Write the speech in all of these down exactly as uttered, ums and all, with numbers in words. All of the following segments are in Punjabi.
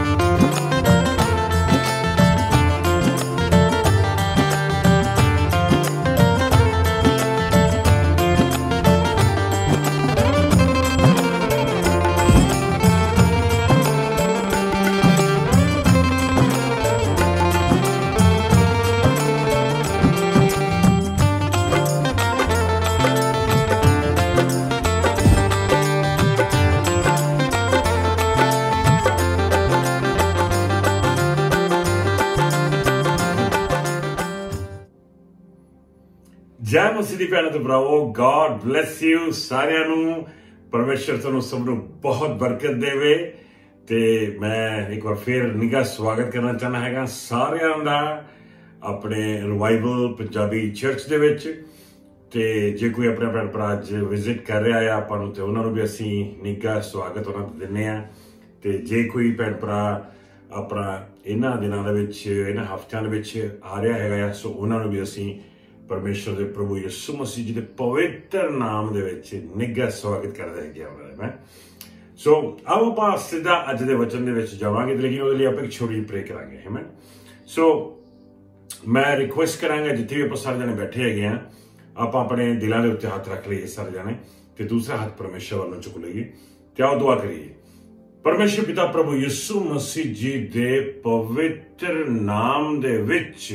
जय मसीह दी भैनों ते भरावो, गॉड ब्लैस यू सारिਆਂ ਨੂੰ। परमेश्वर ਤੁਹਾਨੂੰ ਸਭ ਨੂੰ बहुत बरकत देवे। ਤੇ मैं एक बार फिर निघा स्वागत करना चाहना हैगा ਸਾਰਿਆਂ ਦਾ ਆਪਣੇ ਰਿਵਾਈਵਲ ਪੰਜਾਬੀ ਚਰਚ ਦੇ ਵਿੱਚ। ਤੇ ਜੇ ਕੋਈ ਆਪਣੇ ਭੈਣ ਭਰਾ ਅੱਜ ਵਿਜ਼ਿਟ ਕਰ ਰਿਹਾ ਆ ਆਪਾਂ ਨੂੰ, ਤੇ ਉਹਨਾਂ ਨੂੰ ਵੀ ਅਸੀਂ ਨਿੱਘਾ ਸਵਾਗਤ ਉਹਨਾਂ ਨੂੰ ਦਿੰਦੇ ਆ। ਤੇ ਜੇ ਕੋਈ ਭੈਣ ਭਰਾ ਆਪਣਾ ਇਹਨਾਂ ਦਿਨਾਂ ਦੇ ਵਿੱਚ, ਇਹਨਾਂ ਹਫ਼ਤਿਆਂ ਦੇ ਵਿੱਚ ਆ ਰਿਹਾ ਹੈਗਾ, ਸੋ ਉਹਨਾਂ ਨੂੰ ਵੀ ਅਸੀਂ परमेश्वर के प्रभु यीशु मसीह जी के पवित्र नाम दे विच निघा स्वागत करदा है मैं। सो आओ आपां सीधा अज दे वचन दे विच जावांगे, लेकिन उसदे लई आपां एक छोटी प्रे करांगे है मैं। सो मैं रिक्वेस्ट करांगा जिथे भी आपां सारे जने बैठे हैगे आ, आपां अपने दिलां दे उत्ते हथ रख लईए सारे जने, ते दूसरा हाथ परमेश्वर वालों चुक लईए ते आओ दुआ करिए। परमेश्वर पिता प्रभु यीशु मसीह जी दे पवित्र नाम दे विच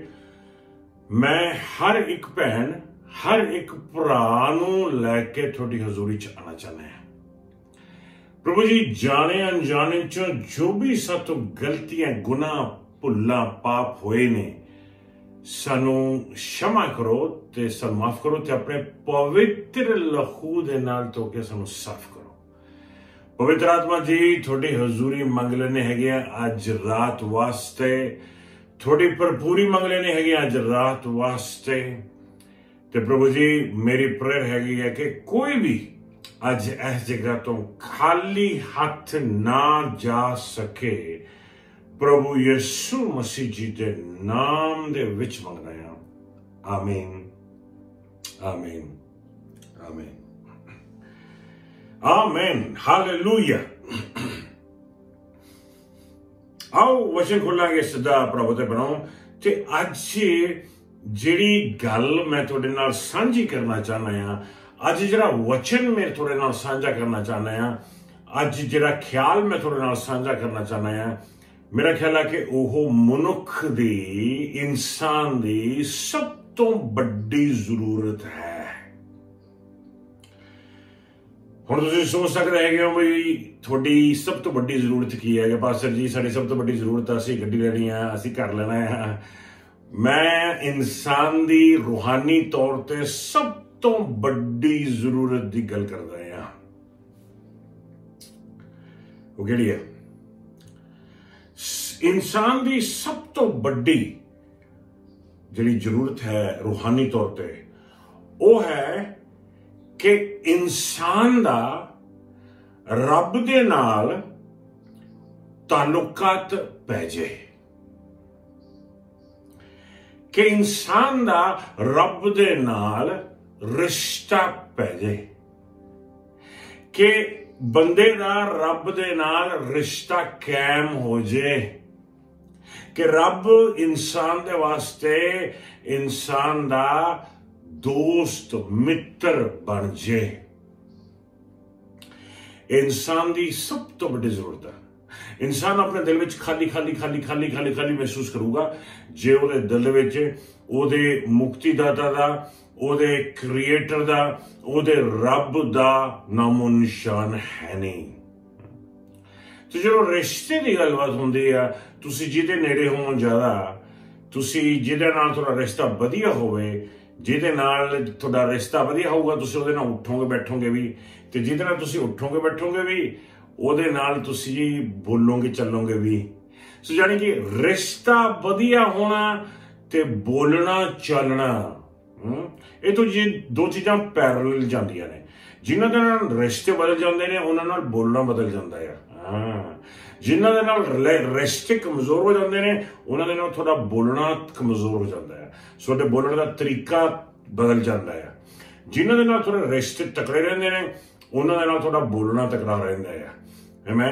मैं हर एक भैन, हर एक भरा नूं लैके थोड़ी हजूरी च आना चाहना है। प्रभु जी, जाने अनजाने च जो भी सातों गलतियां, गुनाह, भुल्लां, पाप होए ने, सानू क्षमा करो ते सानू माफ करो, ते अपने पवित्र लहू दे नाल धो के सानू साफ करो। पवित्र आत्मा जी, थोड़ी हजूरी मंग लेने हैगे अज रात वास्ते, थोड़ी भरपूरी मंग लेने हैगी अज रात वास्ते। ते प्रभु जी, मेरी प्रेयर हैगी है कि कोई भी अज इस जगह तो खाली हाथ ना जा सके। प्रभु यीशु मसीह जी के नाम दे विच मंगना है। आमीन, आमीन, आमीन, आमीन, हालेलुया। आओ वचन खोलांगे सीधा प्रभु ते बनाओ। ते अज जिहड़ी गल मैं तुहाडे नाल सांझी करना चाहना आ, अज जिहड़ा वचन मैं तुहाडे नाल सांझा करना चाहना आ, अज जिहड़ा ख्याल मैं तुहाडे नाल सांझा करना चाहना आ, मेरा ख्याल है कि ओह मनुख दी, इंसान दी सब तो बड़ी जरूरत है। हुण तुसीं सोच सकते हैं भी थोड़ी सब तो बड़ी जरूरत की है। पास्टर जी, साडी सब तो बड़ी जरूरत असीं गड्डी लैनी है, असीं घर लेना है। मैं इंसान दी रूहानी तौर ते सब तो बड़ी जरूरत की गल करदा हां। वो किहड़ी है? इंसान दी सब तो बड़ी जिहड़ी जरूरत है रूहानी तौर ते, वो है कि इंसान दा रब दे नाल ताल्लुकात पै जाए, कि इंसान दा रब दे नाल रिश्ता पै जाए, कि बंदे दा रब दे नाल रिश्ता कायम हो जाए, कि रब इंसान दे वास्ते इंसान दा दोस्त, मित्र बन जाए। इंसान की सब तो बड़ी जरूरत है। इंसान अपने दिल में खाली खाली खाली खाली खाली खाली महसूस करूगा जे उहदे दिल विच उहदे मुक्तिदाता दा, उहदे क्रिएटर दा, उहदे रब दा नामो निशान है नहीं। तो जो रिश्ते की गलबात होंदी है, तुसी जिहदे नेड़े होवो ज्यादा, तुसी जिहदे नाल थोड़ा रिश्ता वधिया होवे, जिहदे नाल तुहाडा रिश्ता वधिया होगा, तुसीं उहदे नाल उठोगे बैठोगे भी, ते जिहदे नाल तुसीं उठोगे बैठोगे भी, उहदे नाल तुसीं बोलोगे चलोगे भी। सो यानी कि रिश्ता वधिया होना ते बोलना चलना, ये तो जी दो चीज़ां पैरल जांदियां ने। जिन्हां दे नाल रिश्ते बदल जांदे ने, उहनां नाल बोलना बदल जांदा है। हाँ, जिन्हां दे नाल रिश्ते कमजोर हो जाते हैं, उन्हां दे नाल थोड़ा बोलना कमजोर हो जाता है, थोड़े बोलने का तरीका बदल जाता है। जिन्हां दे नाल थोड़े रिश्ते तकड़े रहंदे ने, उन्हां दे नाल थोड़ा बोलना तकड़ा रहिंदा है। आमीन।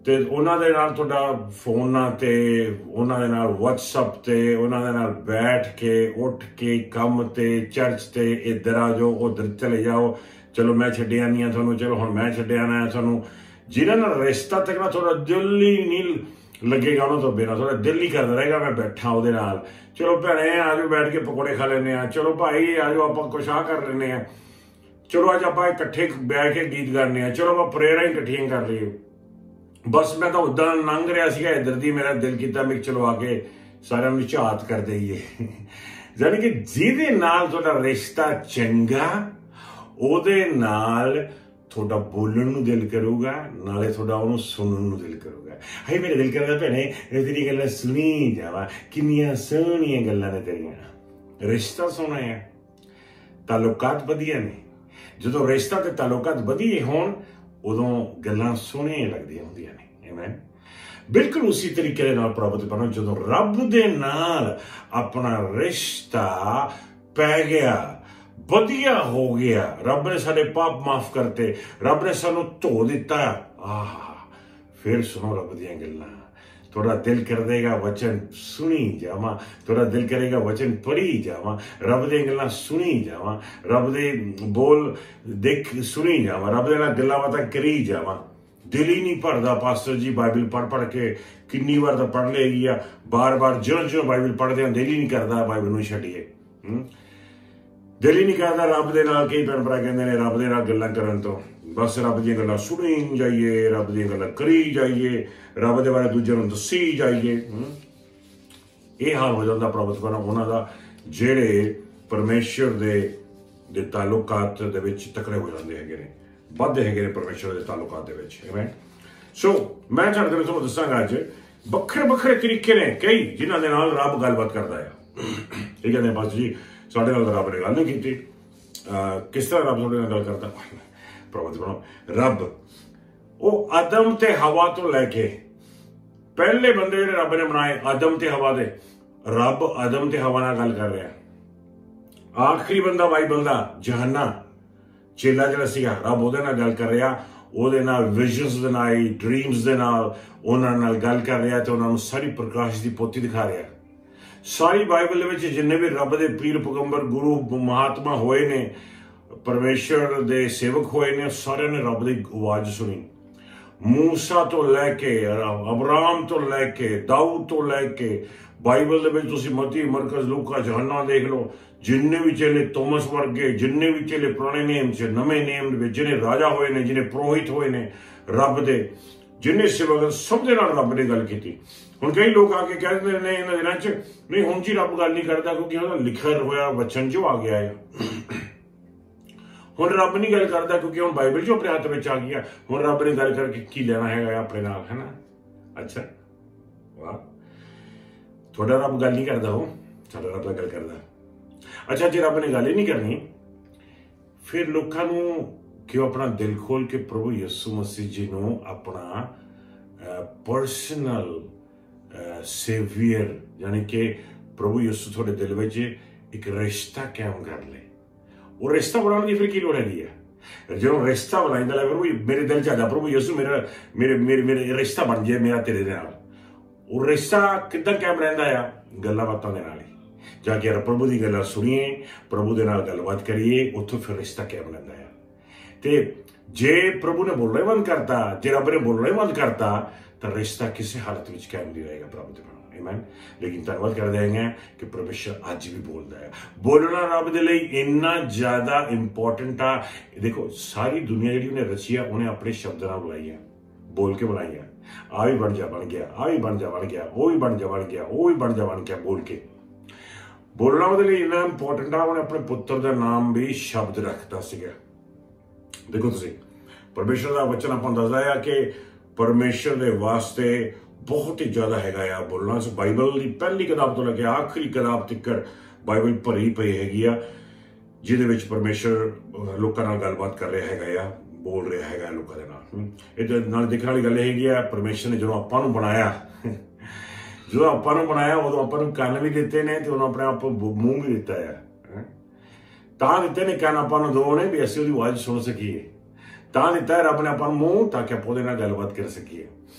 ਤੇ ਉਹਨਾਂ ਦੇ ਨਾਲ ਤੁਹਾਡਾ ਫੋਨਾਂ ਤੇ ਉਹਨਾਂ ਦੇ ਨਾਲ WhatsApp ਤੇ ਉਹਨਾਂ ਦੇ ਨਾਲ ਬੈਠ ਕੇ ਉੱਠ ਕੇ ਕੰਮ ਤੇ ਚਰਚ ਤੇ ਇੱਧਰ ਆ ਜਾਓ ਉੱਧਰ ਚਲੇ ਜਾਓ, ਚਲੋ ਮੈਂ ਛੱਡ ਆਉਂਦੀ ਹਾਂ ਤੁਹਾਨੂੰ, ਚਲੋ ਹੁਣ ਮੈਂ ਛੱਡ ਆਉਣਾ ਤੁਹਾਨੂੰ। ਜਿਨ੍ਹਾਂ ਨਾਲ ਰਿਸ਼ਤਾ ਤੱਕਣਾ ਤੁਹਾਡਾ ਦਿਲ ਹੀ ਨਹੀਂ ਲੱਗੇਗਾ ਉਹਨਾਂ ਤੋਂ ਬਿਨਾਂ, ਤੁਹਾਡਾ ਦਿਲ ਹੀ ਕਰਦਾ ਰਹੇਗਾ ਮੈਂ ਬੈਠਾ ਉਹਦੇ ਨਾਲ, ਚਲੋ ਭੈਣੇ ਆ ਜਾਓ ਬੈਠ ਕੇ ਪਕੌੜੇ ਖਾ ਲੈਂਦੇ ਹਾਂ, ਚਲੋ ਭਾਈ ਆ ਜਾਓ ਆਪਾਂ ਕੁਛ ਆ ਕਰ ਲੈਂਦੇ ਹਾਂ, ਚਲੋ ਅੱਜ ਆਪਾਂ ਇਕੱਠੇ ਬੈਠ ਕੇ ਗੀਤ ਗਾਉਂਦੇ ਹਾਂ, ਚਲੋ ਆਪਾਂ ਪ੍ਰੇਅਰਾਂ ਇਕੱਠੀਆਂ ਕਰ ਲਈਏ। ਬਸ ਮੈਂ ਤਾਂ ਉਦਾਂ ਲੰਘ ਰਿਹਾ ਸੀਗਾ ਇੱਧਰ ਦੀ, ਮੇਰਾ ਦਿਲ ਕੀਤਾ ਮੈਂ ਚਲੋ ਆ ਕੇ ਸਾਰਿਆਂ ਨੂੰ ਝਾਤ ਕਰ ਦਈਏ। ਯਾਨੀ ਕਿ ਜਿਹਦੇ ਨਾਲ ਤੁਹਾਡਾ ਰਿਸ਼ਤਾ ਚੰਗਾ ਉਹਦੇ ਨਾਲ ਤੁਹਾਡਾ ਬੋਲਣ ਨੂੰ ਦਿਲ ਕਰੂਗਾ, ਨਾਲੇ ਤੁਹਾਡਾ ਉਹਨੂੰ ਸੁਣਨ ਨੂੰ ਦਿਲ ਕਰੂਗਾ। ਹਾਏ ਮੇਰੇ ਦਿਲ ਕਰਦਾ ਭੈਣੇ ਤੇਰੀ ਗੱਲਾਂ ਸੁਣੀ ਜਾਵਾਂ, ਕਿੰਨੀਆਂ ਸੋਹਣੀਆਂ ਗੱਲਾਂ ਨੇ ਤੇਰੀਆਂ। ਰਿਸ਼ਤਾ ਸੋਹਣਾ ਹੈ, ਤਾਲੁਕਾਤ ਵਧੀਆ ਨੇ। ਜਦੋਂ ਰਿਸ਼ਤਾ ਤੇ ਤਾਲੁਕਾਤ ਵਧੀਆ ਹੋਣ ਉਦੋਂ ਗੱਲਾਂ ਸੋਹਣੀਆਂ ਲੱਗਦੀਆਂ ਹੁੰਦੀਆਂ ਨੇ। ਆਮੀਨ। ਬਿਲਕੁਲ ਉਸੇ ਤਰੀਕੇ ਦੇ ਨਾਲ ਪ੍ਰਭੂ ਬਣੋ, ਜਦੋਂ ਰੱਬ ਦੇ ਨਾਲ ਆਪਣਾ ਰਿਸ਼ਤਾ ਪੈ ਗਿਆ, ਵਧੀਆ ਹੋ ਗਿਆ, ਰੱਬ ਨੇ ਸਾਡੇ ਪਾਪ ਮਾਫ ਕਰਤੇ, ਰੱਬ ਨੇ ਸਾਨੂੰ ਧੋ ਦਿੱਤਾ, ਆਹ ਫਿਰ ਸੁਣੋ ਰੱਬ ਦੀਆਂ ਗੱਲਾਂ। ਤੁਹਾਡਾ ਦਿਲ ਕਰੇਗਾ ਵਚਨ ਸੁਣੀ ਜਾਵਾਂ, ਤੁਹਾਡਾ ਦਿਲ ਕਰੇਗਾ ਵਚਨ ਪੜ੍ਹੀ ਜਾਵਾਂ, ਰੱਬ ਦੀਆਂ ਗੱਲਾਂ ਸੁਣੀ ਜਾਵਾਂ, ਰੱਬ ਦੇ ਬੋਲ ਦੇਖ ਸੁਣੀ ਜਾਵਾਂ, ਰੱਬ ਦੇ ਨਾਲ ਗੱਲਾਂ ਬਾਤਾਂ ਕਰੀ ਜਾਵਾਂ। ਦਿਲ ਹੀ ਨਹੀਂ ਭਰਦਾ ਪਾਸਟਰ ਜੀ ਬਾਈਬਲ ਪੜ੍ਹ ਪੜ੍ਹ ਕੇ, ਕਿੰਨੀ ਵਾਰ ਤਾਂ ਪੜ੍ਹ ਲਏਗੀ ਆ, ਬਾਰ ਬਾਰ ਜਿਉਂ ਜਿਉਂ ਬਾਈਬਲ ਪੜ੍ਹਦੇ ਹਾਂ ਦਿਲ ਹੀ ਨਹੀਂ ਕਰਦਾ ਬਾਈਬਲ ਨੂੰ ਛੱਡੀਏ। ਦਿਲ ਹੀ ਨਹੀਂ ਕਰਦਾ ਰੱਬ ਦੇ ਨਾਲ, ਕਈ ਭੈਣ ਭਰਾ ਕਹਿੰਦੇ ਨੇ ਰੱਬ ਦੇ ਨਾਲ ਗੱਲਾਂ ਕਰਨ ਤੋਂ, ਬਸ ਰੱਬ ਦੀਆਂ ਗੱਲਾਂ ਸੁਣੀ ਜਾਈਏ, ਰੱਬ ਦੀਆਂ ਗੱਲਾਂ ਕਰੀ ਜਾਈਏ, ਰੱਬ ਦੇ ਬਾਰੇ ਦੂਜਿਆਂ ਨੂੰ ਦੱਸੀ ਜਾਈਏ। ਇਹ ਹਾਲ ਹੋ ਜਾਂਦਾ ਪ੍ਰਭੂ ਬਣਾ ਉਹਨਾਂ ਦਾ ਜਿਹੜੇ ਪਰਮੇਸ਼ਰ ਦੇ ਦੇ ਤਾਲੁਕਾਤ ਦੇ ਵਿੱਚ ਤਕੜੇ ਹੋ ਜਾਂਦੇ ਹੈਗੇ ਨੇ, ਵੱਧਦੇ ਹੈਗੇ ਨੇ ਪਰਮੇਸ਼ਰ ਦੇ ਤਾਲੁਕਾਤ ਦੇ ਵਿੱਚ। ਆਮੀਨ। ਸੋ ਮੈਂ ਤੁਹਾਡੇ ਨਾਲ ਤੁਹਾਨੂੰ ਦੱਸਾਂਗਾ ਅੱਜ ਵੱਖਰੇ ਵੱਖਰੇ ਤਰੀਕੇ ਨੇ ਕਈ ਜਿਨ੍ਹਾਂ ਦੇ ਨਾਲ ਰੱਬ ਗੱਲਬਾਤ ਕਰਦਾ ਹੈ। ਇਹ ਕਹਿੰਦੇ ਬਸ ਜੀ ਸਾਡੇ ਨਾਲ ਰੱਬ ਨੇ ਗੱਲ ਨਹੀਂ ਕੀਤੀ, ਕਿਸ ਤਰ੍ਹਾਂ ਰੱਬ ਤੁਹਾਡੇ ਨਾਲ ਗੱਲ ਕਰਦਾ? ਪ੍ਰਭੂ ਬਣੋ ਰੱਬ ਉਹ ਆਦਮ ਤੇ ਹਵਾ ਤੋਂ ਲੈ ਕੇ ਪਹਿਲੇ ਬੰਦੇ ਜਿਹੜੇ ਰੱਬ ਨੇ ਬਣਾਏ ਆਦਮ ਤੇ ਹਵਾ ਦੇ, ਰੱਬ ਆਦਮ ਤੇ ਹਵਾ ਨਾਲ ਗੱਲ ਕਰ ਰਿਹਾ। ਆਖਰੀ ਬੰਦਾ ਬਾਈਬਲ ਦਾ ਯਹੋਨਾ ਚੇਲਾ ਜਿਹੜਾ ਸੀਗਾ, ਰੱਬ ਉਹਦੇ ਨਾਲ ਗੱਲ ਕਰ ਰਿਹਾ, ਉਹਦੇ ਨਾਲ ਵਿਜ਼ਨਸ ਦੇ ਨਾਲ, ਡ੍ਰੀਮਸ ਦੇ ਨਾਲ ਉਹਨਾਂ ਨਾਲ ਗੱਲ ਕਰ ਰਿਹਾ ਤੇ ਉਹਨਾਂ ਨੂੰ ਸਾਰੀ ਪ੍ਰਕਾਸ਼ ਦੀ ਪੋਥੀ ਦਿਖਾ ਰਿਹਾ। ਸਾਰੀ ਬਾਈਬਲ ਦੇ ਵਿੱਚ ਜਿੰਨੇ ਵੀ ਰੱਬ ਦੇ ਪੀਰ ਪੈਗੰਬਰ ਗੁਰੂ ਮਹਾਤਮਾ ਹੋਏ ਨੇ, ਪਰਮੇਸ਼ਰ ਦੇ ਸੇਵਕ ਹੋਏ ਨੇ, ਸਾਰਿਆਂ ਨੇ ਰੱਬ ਦੀ ਆਵਾਜ਼ ਸੁਣੀ। ਮੂਸਾ ਤੋਂ ਲੈ ਕੇ ਅਬਰਾਮ ਤੋਂ ਲੈ ਕੇ ਦਾਊਦ ਤੋਂ ਲੈ ਕੇ ਬਾਈਬਲ ਦੇ ਵਿੱਚ ਤੁਸੀਂ ਮਤੀ ਮਰਕਜ਼ ਲੂਕਾ ਯਹੋਨਾ ਦੇਖ ਲਓ, ਜਿੰਨੇ ਵੀ ਚੇਲੇ ਤੋਮਸ ਵਰਗੇ, ਜਿੰਨੇ ਵੀ ਚੇਲੇ ਪੁਰਾਣੇ ਨੇਮ ਚ ਨਵੇਂ ਨੇਮ ਦੇ ਵਿੱਚ ਜਿਹਨੇ ਰਾਜਾ ਹੋਏ ਨੇ, ਜਿਹਨੇ ਪੁਰੋਹਿਤ ਹੋਏ ਨੇ ਰੱਬ ਦੇ, ਜਿੰਨੇ ਸੇਵਕ, ਸਭ ਦੇ ਨਾਲ ਰੱਬ ਨੇ ਗੱਲ ਕੀਤੀ। ਹੁਣ ਕਈ ਲੋਕ ਆ ਕੇ ਕਹਿ ਦਿੰਦੇ ਨੇ ਇਹਨਾਂ ਦਿਨਾਂ ਚ ਨਹੀਂ ਹੁਣ ਜੀ ਰੱਬ ਗੱਲ ਨਹੀਂ ਕਰਦਾ ਕਿਉਂਕਿ ਉਹਦਾ ਲਿਖਿਆ ਹੋਇਆ ਵਚਨ ਜੋ ਆ ਗਿਆ ਹੈ। ਹੁਣ ਰੱਬ ਨਹੀਂ ਗੱਲ ਕਰਦਾ ਕਿਉਂਕਿ ਹੁਣ ਬਾਈਬਲ ਜੋ ਆਪਣੇ ਹੱਥ ਵਿੱਚ ਆ ਗਈ ਆ, ਹੁਣ ਰੱਬ ਨੇ ਗੱਲ ਕਰਕੇ ਕੀ ਲੈਣਾ ਹੈਗਾ ਆਪਣੇ ਨਾਲ, ਹੈ ਨਾ? ਅੱਛਾ ਵਾਹ, ਤੁਹਾਡਾ ਰੱਬ ਗੱਲ ਨਹੀਂ ਕਰਦਾ, ਉਹ ਸਾਡਾ ਰੱਬ ਗੱਲ ਕਰਦਾ। ਅੱਛਾ ਜੇ ਰੱਬ ਨੇ ਗੱਲ ਹੀ ਨਹੀਂ ਕਰਨੀ ਫਿਰ ਲੋਕਾਂ ਨੂੰ ਕਿਉਂ ਆਪਣਾ ਦਿਲ ਖੋਲ ਕੇ ਪ੍ਰਭੂ ਯਿਸੂ ਮਸੀਹ ਜੀ ਨੂੰ ਆਪਣਾ ਪਰਸਨਲ ਸੇਵੀਅਰ ਯਾਨੀ ਕਿ ਪ੍ਰਭੂ ਯਿਸੂ ਤੁਹਾਡੇ ਦਿਲ ਵਿੱਚ ਇੱਕ ਰਿਸ਼ਤਾ ਕਾਇਮ ਕਰ ਲੈ। ਉਹ ਰਿਸ਼ਤਾ ਬਣਾਉਣ ਦੀ ਫਿਰ ਕੀ ਲੋੜ ਹੈਗੀ ਆ? ਜਦੋਂ ਰਿਸ਼ਤਾ ਬਣਾਈਂਦਾ ਲੈ ਪ੍ਰਭੂ ਮੇਰੇ ਦਿਲ ਚ ਆਦਾ ਪ੍ਰਭੂ ਯਿਸੂ ਮੇਰਾ ਮੇਰੇ ਮੇਰੇ ਮੇਰੇ ਰਿਸ਼ਤਾ ਬਣ ਜਾਏ ਮੇਰਾ ਤੇਰੇ ਨਾਲ। ਉਹ ਰਿਸ਼ਤਾ ਕਿੱਦਾਂ ਕਾਇਮ ਰਹਿੰਦਾ ਆ? ਗੱਲਾਂ ਬਾਤਾਂ ਦੇ ਨਾਲ ਹੀ ਜਾ ਕੇ ਪ੍ਰਭੂ ਦੀ ਗੱਲਾਂ ਸੁਣੀਏ, ਪ੍ਰਭੂ ਦੇ ਨਾਲ ਗੱਲਬਾਤ ਕਰੀਏ, ਉੱਥੋਂ ਫਿਰ ਰਿਸ਼ਤਾ ਕਾਇਮ ਰਹਿੰਦਾ ਆ। ਤੇ ਜੇ ਪ੍ਰਭੂ ਨੇ ਬੋਲਣਾ ਹੀ ਬੰਦ ਕਰਤਾ, ਜੇ ਰੱਬ ਨੇ ਬੋਲਣਾ ਹੀ ਬੰਦ ਕਰਤਾ ਤਾਂ ਰਿਸ਼ਤਾ ਕਿਸੇ ਹਾਲਤ ਵਿੱਚ ਕਾਇਮ ਨਹੀਂ ਰਹੇਗਾ ਪ੍ਰਭੂ ਦੇ ਨਾਲ। ਆਮੀਨ। ਲੇਕਿਨ ਧੰਨਵਾਦ ਕਰਦੇ ਹੈਗੇ ਕਿ ਪਰਮੇਸ਼ਰ ਅੱਜ ਵੀ ਬੋਲਦਾ ਹੈ। ਬੋਲਣਾ ਰੱਬ ਦੇ ਲਈ ਇੰਨਾ ਜ਼ਿਆਦਾ ਇੰਪੋਰਟੈਂਟ ਆ। ਦੇਖੋ ਸਾਰੀ ਦੁਨੀਆ ਜਿਹੜੀ ਉਹਨੇ ਰਚੀ ਆ ਉਹਨੇ ਆਪਣੇ ਸ਼ਬਦਾਂ ਨਾਲ ਬਣਾਈ ਆ, ਬੋਲ ਕੇ ਬਣਾਈ ਆ। ਆ ਵੀ ਬਣ ਜਾ ਬਣ ਗਿਆ, ਆ ਵੀ ਬਣ ਜਾ ਬਣ ਗਿਆ, ਉਹ ਵੀ ਬਣ ਜਾ ਬਣ ਗਿਆ, ਉਹ ਵੀ ਬਣ ਜਾ ਬਣ ਗਿਆ, ਬੋਲ ਕੇ ਬੋਲਣਾ ਉਹਦੇ ਲਈ ਇੰਨਾ ਇੰਪੋਰਟੈਂਟ ਆ। ਉਹਨੇ ਆਪਣੇ ਪੁੱਤਰ ਦਾ ਨਾਮ ਵੀ ਸ਼ਬਦ ਰੱਖਤਾ ਸੀਗਾ। ਦੇਖੋ ਤੁਸੀਂ ਪਰਮੇਸ਼ਰ ਦਾ ਵਚਨ ਆਪਾਂ ਦੱਸਦਾ ਆ ਕਿ ਪਰਮੇਸ਼ਰ ਦੇ ਵਾਸਤੇ ਬਹੁਤ ਹੀ ਜ਼ਿਆਦਾ ਹੈਗਾ ਆ ਬੋਲਣਾ। ਸੋ ਬਾਈਬਲ ਦੀ ਪਹਿਲੀ ਕਿਤਾਬ ਤੋਂ ਲੈ ਕੇ ਆਖਰੀ ਕਿਤਾਬ ਤੱਕ ਬਾਈਬਲ ਭਰੀ ਪਈ ਹੈਗੀ ਆ, ਜਿਹਦੇ ਵਿੱਚ ਪਰਮੇਸ਼ਰ ਲੋਕਾਂ ਨਾਲ ਗੱਲਬਾਤ ਕਰ ਰਿਹਾ ਹੈਗਾ ਆ, ਬੋਲ ਰਿਹਾ ਹੈਗਾ ਲੋਕਾਂ ਦੇ ਨਾਲ। ਇਹਦੇ ਨਾਲ ਦੇਖਣ ਵਾਲੀ ਗੱਲ ਹੈਗੀ ਆ, ਪਰਮੇਸ਼ਰ ਨੇ ਜਦੋਂ ਆਪਾਂ ਨੂੰ ਬਣਾਇਆ ਜਦੋਂ ਆਪਾਂ ਨੂੰ ਬਣਾਇਆ ਉਦੋਂ ਆਪਾਂ ਨੂੰ ਕੰਨ ਵੀ ਦਿੱਤੇ ਨੇ ਤੇ ਉਹਨੂੰ ਆਪਣੇ ਆਪ ਮੂੰਹ ਵੀ ਦਿੱਤਾ ਆ। ਤਾਂ ਦਿੱਤੇ ਨੇ ਕੰਨ ਆਪਾਂ ਨੂੰ ਦੋ ਨੇ ਵੀ ਅਸੀਂ ਉਹਦੀ ਆਵਾਜ਼ ਸੁਣ ਸਕੀਏ, ਤਾਂ ਦਿੱਤਾ ਰੱਬ ਨੇ ਆਪਾਂ ਨੂੰ ਮੂੰਹ ਤਾਂ ਕਿ ਆਪਾਂ ਉਹਦੇ ਨਾਲ ਗੱਲਬਾਤ ਕਰ ਸਕੀਏ।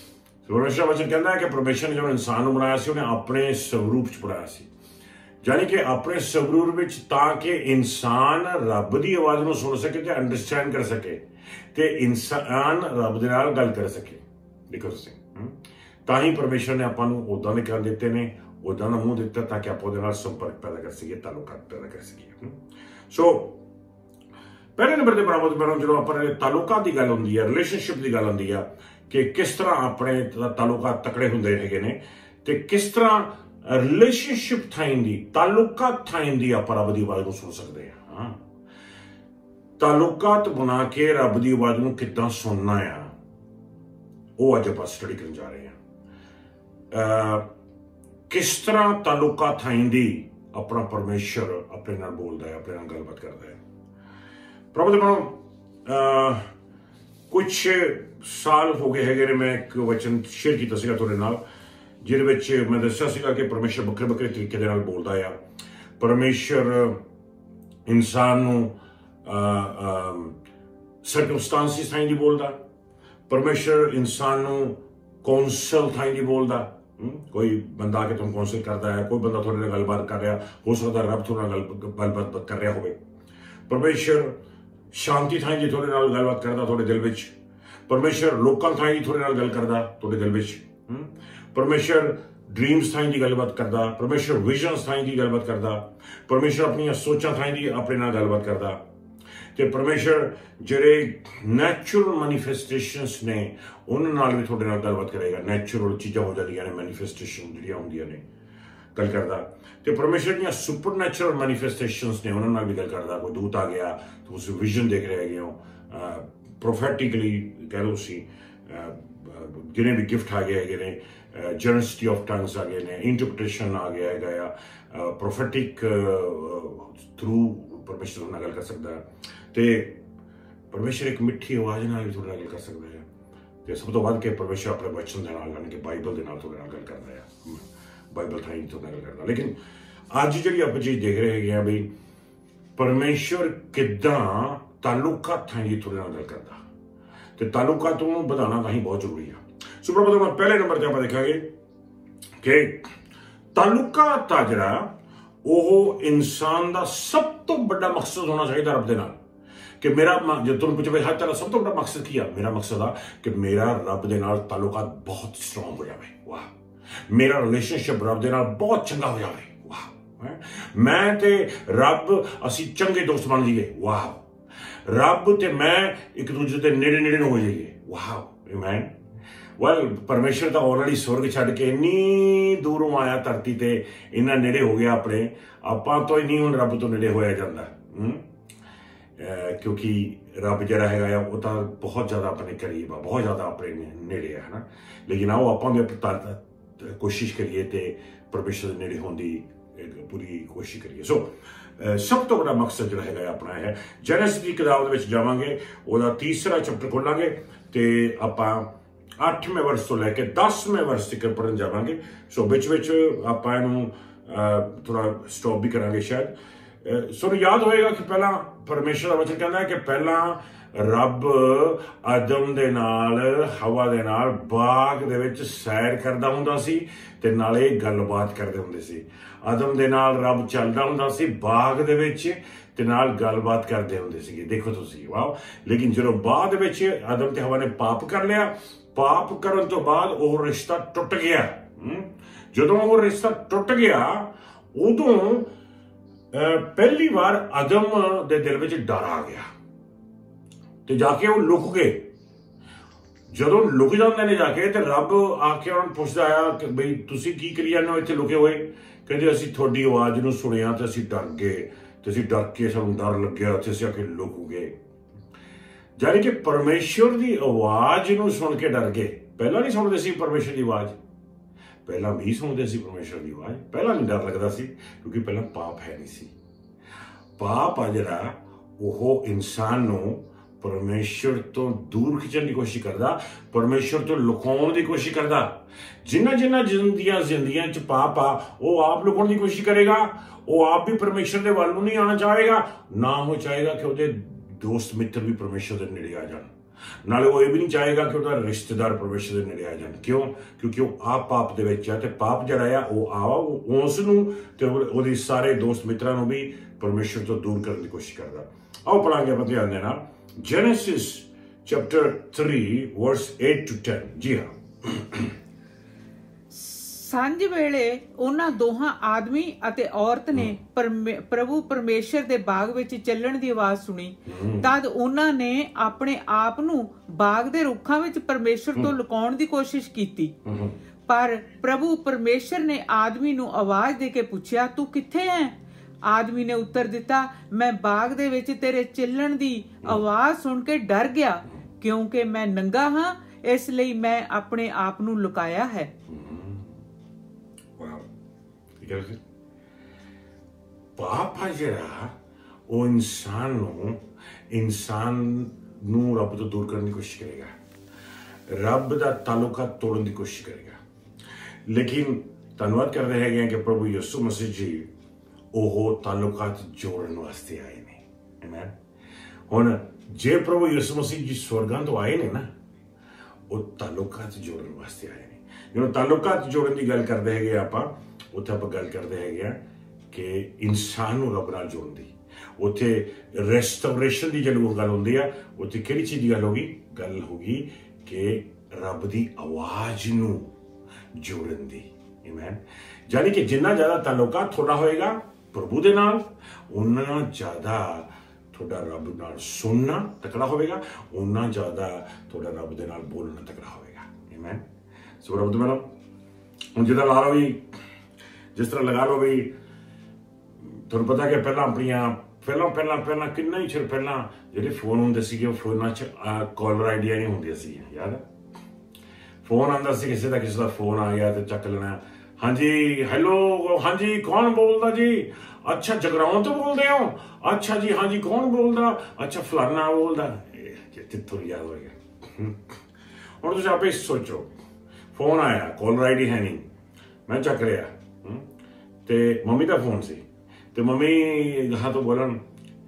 परमेश्वर का वचन कहता है कि परमेश्वर ने जो इंसान को बनाया सी उन्हें अपने स्वरूप च बनाया सी, यानी कि अपने स्वरूप में, ताकि इंसान रब की आवाज को सुन सके ते अंडरस्टैंड कर सके ते इंसान रब दे नाल गल कर सके। देखो तुसीं तां ही परमेश्वर ने आपां नूं उदां दे काम दिते ने, उदां दा मूँह दिता ताकि आपां उहदे नाल संपर्क पैदा कर सकीए, ताल्लुकात पैदा कर सकीए। सो पहले नंबर ते बराबर मैनूं जो अपने ताल्लुकात की गल हुंदी है, रिलेशनशिप की गल हुंदी है कि किस तरह अपने ताल्लुकात तकड़े हुंदे हैगे ने ते किस तरह रिलेशनशिप थाइंदी, ताल्लुकात थाइंदी आपां रब दी आवाज़ को सुन सकते हैं। हाँ, ताल्लुकात बना के रब दी आवाज़ को किद्दां सुनना है, वो अज आपां स्टडी करन जा रहे हैं। आ, किस तरह ताल्लुकात थाइंदी अपना परमेश्वर अपने नाल बोलदा है, अपने नाल गलबात करदा है। प्रभु दे बनो कुछ साल हो गए हैगे ने मैं एक वचन शेयर किया सीगा तुहाडे नाल, जिहदे विच मैं दस्सिया सीगा कि परमेश्वर बखरे बखरे तरीके दे नाल बोलदा है। परमेश्वर इंसान नूं सर्कमस्टांसिस थाई दी बोलदा, परमेश्वर इंसान नूं कौंसल थाई दी बोलदा। कोई बंदा आके तुम कौंसल करता है, कोई बंदा थोड़े नाल गलबात कर रहा, हो सकता रब थोड़े नाल गलबात कर रहा होवे। परमेश्वर शांति थाई जी थोड़े नाल गलबात करदा थोड़े दिल विच, परमेश्वर लोकां थाई थोड़े नाल गल करदा थोड़े दिल विच, परमेश्वर ड्रीम्स थाई दी गलबात करदा, परमेश्वर विजन्स थाई दी गलबात करदा, परमेश्वर अपनी सोचां थाई दी अपने नाल गलबात करदा। ते परमेश्वर जेड़े नैचुरल मैनीफेस्टेशंस ने उन्हां नाल भी थोड़े नाल गलबात करेगा। नैचुरल चीज़ां हो जांदियां ने, मैनीफेस्टेशन जिहड़ियां हुंदियां ने गल करदा। ते परमेश्वर दियां सुपर नैचुरल मैनीफेस्टेशंस ने उन्हां नाल भी गल करदा। कोई दूत आ गया तो उस विजन देख रहे हैगे हो, प्रोफेटिकली कह लो उसी जिन्हें भी गिफ्ट आ गए हैगे ने, जनरसिटी ऑफ टंग्स आ गए ने, इंटरप्रिटेशन आ गया है, प्रोफेटिक थ्रू परमेश्वर नाल गल कर सकता है। ते परमेश्वर एक मिठी आवाज़ नाल भी थोड़े नाल गल कर सकता है। ते सब तो वध के परमेश्वर अपने वचन दे नाल यानी कि बाइबल दे नाल थोड़े नाल गल करदा है, बाइबल थाई थोड़े नाल गल करदा। लेकिन अज जिहड़ी आपां चीज़ देख रहे हैगे बई परमेश्वर किद्दां ताल्लुकात थाई थोड़े नाल गल करदा, ते ताल्लुकात नूं बढ़ाना तां बहुत जरूरी है। सो प्रभु पहले नंबर ते आपां देखांगे कि ताल्लुकात आ जिहड़ा ਉਹ इंसान का सब तो बड़ा मकसद होना चाहिए रब दे नाल। कि मेरा जो तुम पूछो हर तेरा सब तो बड़ा मकसद की है, मेरा मकसद आ कि मेरा रब दे नाल ताल्लुकात बहुत स्ट्रॉन्ग हो जाए। वाह, मेरा रिलेशनशिप रब दे नाल बहुत चंगा हो जाए। वाह, मैं ते रब असी चंगे दोस्त बन जाइए। वाह, रब ते मैं एक दूसरे के नेड़े नेड़े हो जाइए। वाह, आमीन। वैल परमेश्वर तो ऑलरेडी स्वर्ग छड़ के इन्नी दूरों आया धरती ते, इन्ना नेड़े हो गया अपने आपां तो ही नहीं हुण रब तो नेड़े होया जांदा, क्योंकि रब जिहड़ा हैगा वो तो बहुत ज़्यादा अपने करीब आ, बहुत ज़्यादा अपने नेड़े है ना। लेकिन आओ आपां भी कोशिश करिए ते परमेश्वर दे नेड़े होने की पूरी कोशिश करिए। सो सब तो बड़ा मकसद जो है अपना है। जेनेसिस की किताब दे विच जावांगे, ओहदा तीसरा चैप्टर खोलांगे ते आपां अठवें वर्ष तो लैके दसवें वर्ष तक पढ़न जावांगे। सो बिच बिच आपां इहनूं थोड़ा स्टॉप भी करांगे शायद। सो याद होएगा कि पहला परमेश्वर का वचन कहता है कि पहला रब आदम दे नाल हवा दे नाल बाग दे विच सैर करदा हुंदा सी ते नाले गलबात करदे हुंदे सी। आदम दे नाल रब चलदा हुंदा सी बाग दे विच ते नाल गलबात करदे हुंदे सीगे। देखो तुसीं, वाह। लेकिन जदों बाद विच आदम ते हवा ने पाप कर लिया, पाप करन तो बाद वो रिश्ता टुट गया। जदों वो रिश्ता टुट गया उदों पहली बार आदम दे दिल विच डर आ गया ते जाके वो लुक गए। जदों लुक जाते ने जाके ते रब आके उन्होंने पुछदा आया कि बई तुसीं की करी जांदे हो इत्थे लुके होए? कहंदे असीं तुहाडी आवाज़ नूं सुनिया ते असीं डर गए, ते असीं डर के सानूं डर लग्या ते असीं आके लुक गए। यानी कि परमेश्वर की आवाज़ नूं सुन के डर गए। पहला नहीं सुनते सी परमेश्वर की आवाज़, पहला भी सुनते सी परमेश्वर की आवाज़, पहला नहीं डर लगता सी क्योंकि पहला पाप है नहीं सी। पाप आ जिहड़ा वो इंसान नूं परमेश्वर तो दूर खिंचण की कोशिश करता, परमेश्वर तो लुकाउण की कोशिश करता। जिन्ना जिन्ना जिंदियां जिंदगियां च पाप आ वो आप लुकाउण की कोशिश करेगा, वो आप भी परमेश्वर के वल नूं नहीं आना चाहेगा, ना वो चाहेगा कि उहदे दोस्त मित्र भी परमेश्वर के नेड़े आ जान। ਨਾਲੇ ਉਹ ਇਹ ਵੀ ਨਹੀਂ ਚਾਹੇਗਾ ਕਿ ਉਹਦਾ ਰਿਸ਼ਤੇਦਾਰ ਪਰਮੇਸ਼ਰ ਦੇ ਨੇੜੇ ਆ ਜਾਣ। ਕਿਉਂ? ਕਿਉਂਕਿ ਉਹ ਆਪ ਪਾਪ ਦੇ ਵਿੱਚ ਆ, ਤੇ ਪਾਪ ਜਿਹੜਾ ਆ ਉਹ ਆ ਉਸ ਨੂੰ ਤੇ ਉਹਦੇ ਸਾਰੇ ਦੋਸਤ ਮਿੱਤਰਾਂ ਨੂੰ ਵੀ ਪਰਮੇਸ਼ਰ ਤੋਂ ਦੂਰ ਕਰਨ ਦੀ ਕੋਸ਼ਿਸ਼ ਕਰਦਾ। ਆਓ ਪੜਾਂਗੇ ਆਪਾਂ ਧਿਆਨ ਦੇ ਨਾਲ Genesis chapter three verse eight to ten। ਜੀ ਹਾਂ। ਸਾਂਝ ਵੇਲੇ ਉਹਨਾਂ ਦੋਹਾਂ ਆਦਮੀ ਅਤੇ ਔਰਤ ਨੇ ਪ੍ਰਭੂ ਪਰਮੇਸ਼ਰ ਦੇ ਬਾਗ ਵਿੱਚ ਚੱਲਣ ਦੀ ਆਵਾਜ਼ ਸੁਣੀ। ਤਦ ਉਹਨਾਂ ਨੇ ਆਪਣੇ ਆਪ ਨੂੰ ਬਾਗ ਦੇ ਰੁੱਖਾਂ ਵਿੱਚ ਪਰਮੇਸ਼ਰ ਤੋਂ ਲੁਕਾਉਣ ਦੀ ਕੋਸ਼ਿਸ਼ ਕੀਤੀ। ਪਰ ਪ੍ਰਭੂ ਪਰਮੇਸ਼ਰ ਨੇ ਆਦਮੀ ਨੂੰ ਆਵਾਜ਼ ਦੇ ਕੇ ਪੁੱਛਿਆ, ਤੂੰ ਕਿੱਥੇ ਹੈ? ਆਦਮੀ ਨੇ ਉੱਤਰ ਦਿੱਤਾ, ਮੈਂ ਬਾਗ ਦੇ ਵਿੱਚ ਤੇਰੇ ਚੱਲਣ ਦੀ ਆਵਾਜ਼ ਸੁਣ ਕੇ ਡਰ ਗਿਆ, ਕਿਉਂਕਿ ਮੈਂ ਨੰਗਾ ਹਾਂ, ਇਸ ਲਈ ਮੈਂ ਆਪਣੇ ਆਪ ਨੂੰ ਲੁਕਾਇਆ ਹੈ। ਪਾਪ ਆ ਜਿਹੜਾ ਉਹ ਇਨਸਾਨ ਨੂੰ ਇਨਸਾਨ ਨੂੰ ਰੱਬ ਤੋਂ ਦੂਰ ਕਰਨ ਦੀ ਕੋਸ਼ਿਸ਼ ਕਰੇਗਾ, ਰੱਬ ਦਾ ਤਾਲੁਕਾਤ ਤੋੜਨ ਦੀ ਕੋਸ਼ਿਸ਼ ਕਰੇਗਾ। ਲੇਕਿਨ ਧੰਨਵਾਦ ਕਰਦੇ ਹੈਗੇ ਆ ਕਿ ਪ੍ਰਭੂ ਯਿਸੂ ਮਸੀਹ ਜੀ ਉਹ ਤਾਲੁਕਾਤ ਜੋੜਨ ਵਾਸਤੇ ਆਏ ਨੇ। ਆਮੀਨ। ਹੁਣ ਜੇ ਪ੍ਰਭੂ ਯਿਸੂ ਮਸੀਹ ਜੀ ਸਵਰਗਾਂ ਤੋਂ ਆਏ ਨੇ ਨਾ, ਉਹ ਤਾਲੁਕਾਤ ਜੋੜਨ ਵਾਸਤੇ ਆਏ ਨੇ। ਜਦੋਂ ਤਾਲੁਕਾਤ ਜੋੜਨ ਦੀ ਗੱਲ ਕਰਦੇ ਹੈਗੇ ਆਪਾਂ, ਉੱਥੇ ਆਪਾਂ ਗੱਲ ਕਰਦੇ ਹੈਗੇ ਆ ਕਿ ਇਨਸਾਨ ਨੂੰ ਰੱਬ ਨਾਲ ਜੋੜਨ ਦੀ। ਉੱਥੇ ਰੈਸਟੋਰੇਸ਼ਨ ਦੀ ਜਦੋਂ ਗੱਲ ਹੁੰਦੀ ਆ, ਉੱਥੇ ਕਿਹੜੀ ਚੀਜ਼ ਦੀ ਗੱਲ ਹੋਗੀ? ਗੱਲ ਹੋਗੀ ਕਿ ਰੱਬ ਦੀ ਆਵਾਜ਼ ਨੂੰ ਜੋੜਨ ਦੀ। ਆਮੀਨ। ਯਾਨੀ ਕਿ ਜਿੰਨਾ ਜ਼ਿਆਦਾ ਤਾਲੁਕਾਤ ਤੁਹਾਡਾ ਹੋਏਗਾ ਪ੍ਰਭੂ ਦੇ ਨਾਲ, ਉਨਾ ਜ਼ਿਆਦਾ ਤੁਹਾਡਾ ਰੱਬ ਨਾਲ ਸੁਣਨਾ ਤਕੜਾ ਹੋਵੇਗਾ, ਉਨਾ ਜ਼ਿਆਦਾ ਤੁਹਾਡਾ ਰੱਬ ਦੇ ਨਾਲ ਬੋਲਣਾ ਤਕੜਾ ਹੋਵੇਗਾ। ਆਮੀਨ। ਸੋ ਰੱਬ ਦੇ ਨਾਲ ਹੁਣ ਜਿੱਦਾਂ ਲਾ ਲਓ ਵੀ, ਜਿਸ ਤਰ੍ਹਾਂ ਲਗਾ ਲਓ ਵੀ ਤੁਹਾਨੂੰ ਪਤਾ ਕਿ ਪਹਿਲਾਂ ਆਪਣੀਆਂ ਪਹਿਲਾਂ ਪਹਿਲਾਂ ਪਹਿਲਾਂ ਕਿੰਨਾ ਹੀ ਚਿਰ ਪਹਿਲਾਂ ਜਿਹੜੇ ਫੋਨ ਹੁੰਦੇ ਸੀਗੇ, ਉਹ ਫੋਨਾਂ 'ਚ ਕਾਲਰ ਆਈਡੀਆਂ ਨਹੀਂ ਹੁੰਦੀਆਂ ਸੀ। ਯਾਦ ਫੋਨ ਆਉਂਦਾ ਸੀ, ਕਿਸੇ ਦਾ ਕਿਸੇ ਦਾ ਫੋਨ ਆ ਗਿਆ ਤੇ ਚੱਕ ਲੈਣਾ। ਹਾਂਜੀ ਹੈਲੋ, ਹਾਂਜੀ ਕੌਣ ਬੋਲਦਾ ਜੀ? ਅੱਛਾ ਜਗਰਾਉਂ ਤੋਂ ਬੋਲਦੇ ਹੋ? ਅੱਛਾ ਜੀ, ਹਾਂਜੀ ਕੌਣ ਬੋਲਦਾ? ਅੱਛਾ ਫਲਾਨਾ ਬੋਲਦਾ। ਕਿੱਥੋਂ ਯਾਦ ਹੋਏਗਾ? ਹੁਣ ਤੁਸੀਂ ਆਪੇ ਸੋਚੋ, ਫੋਨ ਆਇਆ, ਕਾਲਰ ਆਈਡੀ ਹੈ ਨਹੀਂ, ਮੈਂ ਚੱਕ ਰਿਹਾ ਤੇ ਮੰਮੀ ਦਾ ਫੋਨ ਸੀ ਤੇ ਮੰਮੀ ਜਹਾਂ ਤੋਂ ਬੋਲਣ,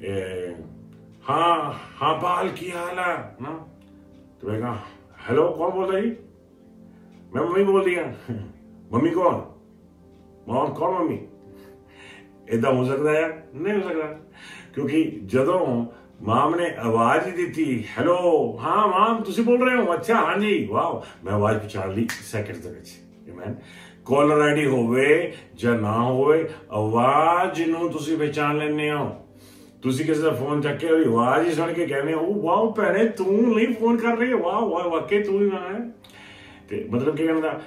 ਹਾਂ ਹਾਂ ਬਾਲ ਕੀ ਹਾਲ ਹੈ ਨਾ, ਤੇ ਮੈਂ ਕਹਾਂ ਹੈਲੋ ਕੌਣ ਬੋਲਦਾ ਜੀ? ਮੈਂ ਮੰਮੀ ਬੋਲਦੀ ਹਾਂ। ਮੰਮੀ ਕੌਣ? ਮਾਂ ਕੌਣ ਮੰਮੀ? ਏਦਾਂ ਹੋ ਸਕਦਾ ਹੈ? ਨਹੀਂ ਹੋ ਸਕਦਾ, ਕਿਉਂਕਿ ਜਦੋਂ ਮਾਮ ਨੇ ਆਵਾਜ਼ ਹੀ ਦਿੱਤੀ, ਹੈਲੋ ਹਾਂ ਮਾਮ ਤੁਸੀਂ ਬੋਲ ਰਹੇ ਹੋ? ਅੱਛਾ ਹਾਂਜੀ ਵਾਓ, ਮੈਂ ਆਵਾਜ਼ ਪਛਾਣ ਲਈ ਸੈਕਿੰਡ ਦੇ ਵਿੱਚ। ਆਮੀਨ। ਕਾਲਰ ਆਈਡੀ ਹੋਵੇ ਜਾਂ ਨਾ ਹੋਵੇ, ਆਵਾਜ਼ ਨੂੰ ਤੁਸੀਂ ਪਹਿਚਾਣ ਲੈਂਦੇ ਹੋ। ਤੁਸੀਂ ਕਿਸੇ ਦਾ ਫੋਨ ਚੱਕ ਕੇ ਉਹਦੀ ਆਵਾਜ਼ ਹੀ ਸੁਣ ਕੇ ਕਹਿੰਦੇ ਹੋ, ਵਾਓ ਭੈਣੇ ਤੂੰ ਨਹੀਂ ਫੋਨ ਕਰ ਰਹੀ, ਵਾਹ ਵਾਹ ਵਾਕਈ ਤੂੰ ਹੀ ਹੈ। ਤੇ ਮਤਲਬ ਕੀ ਕਹਿੰਦਾ,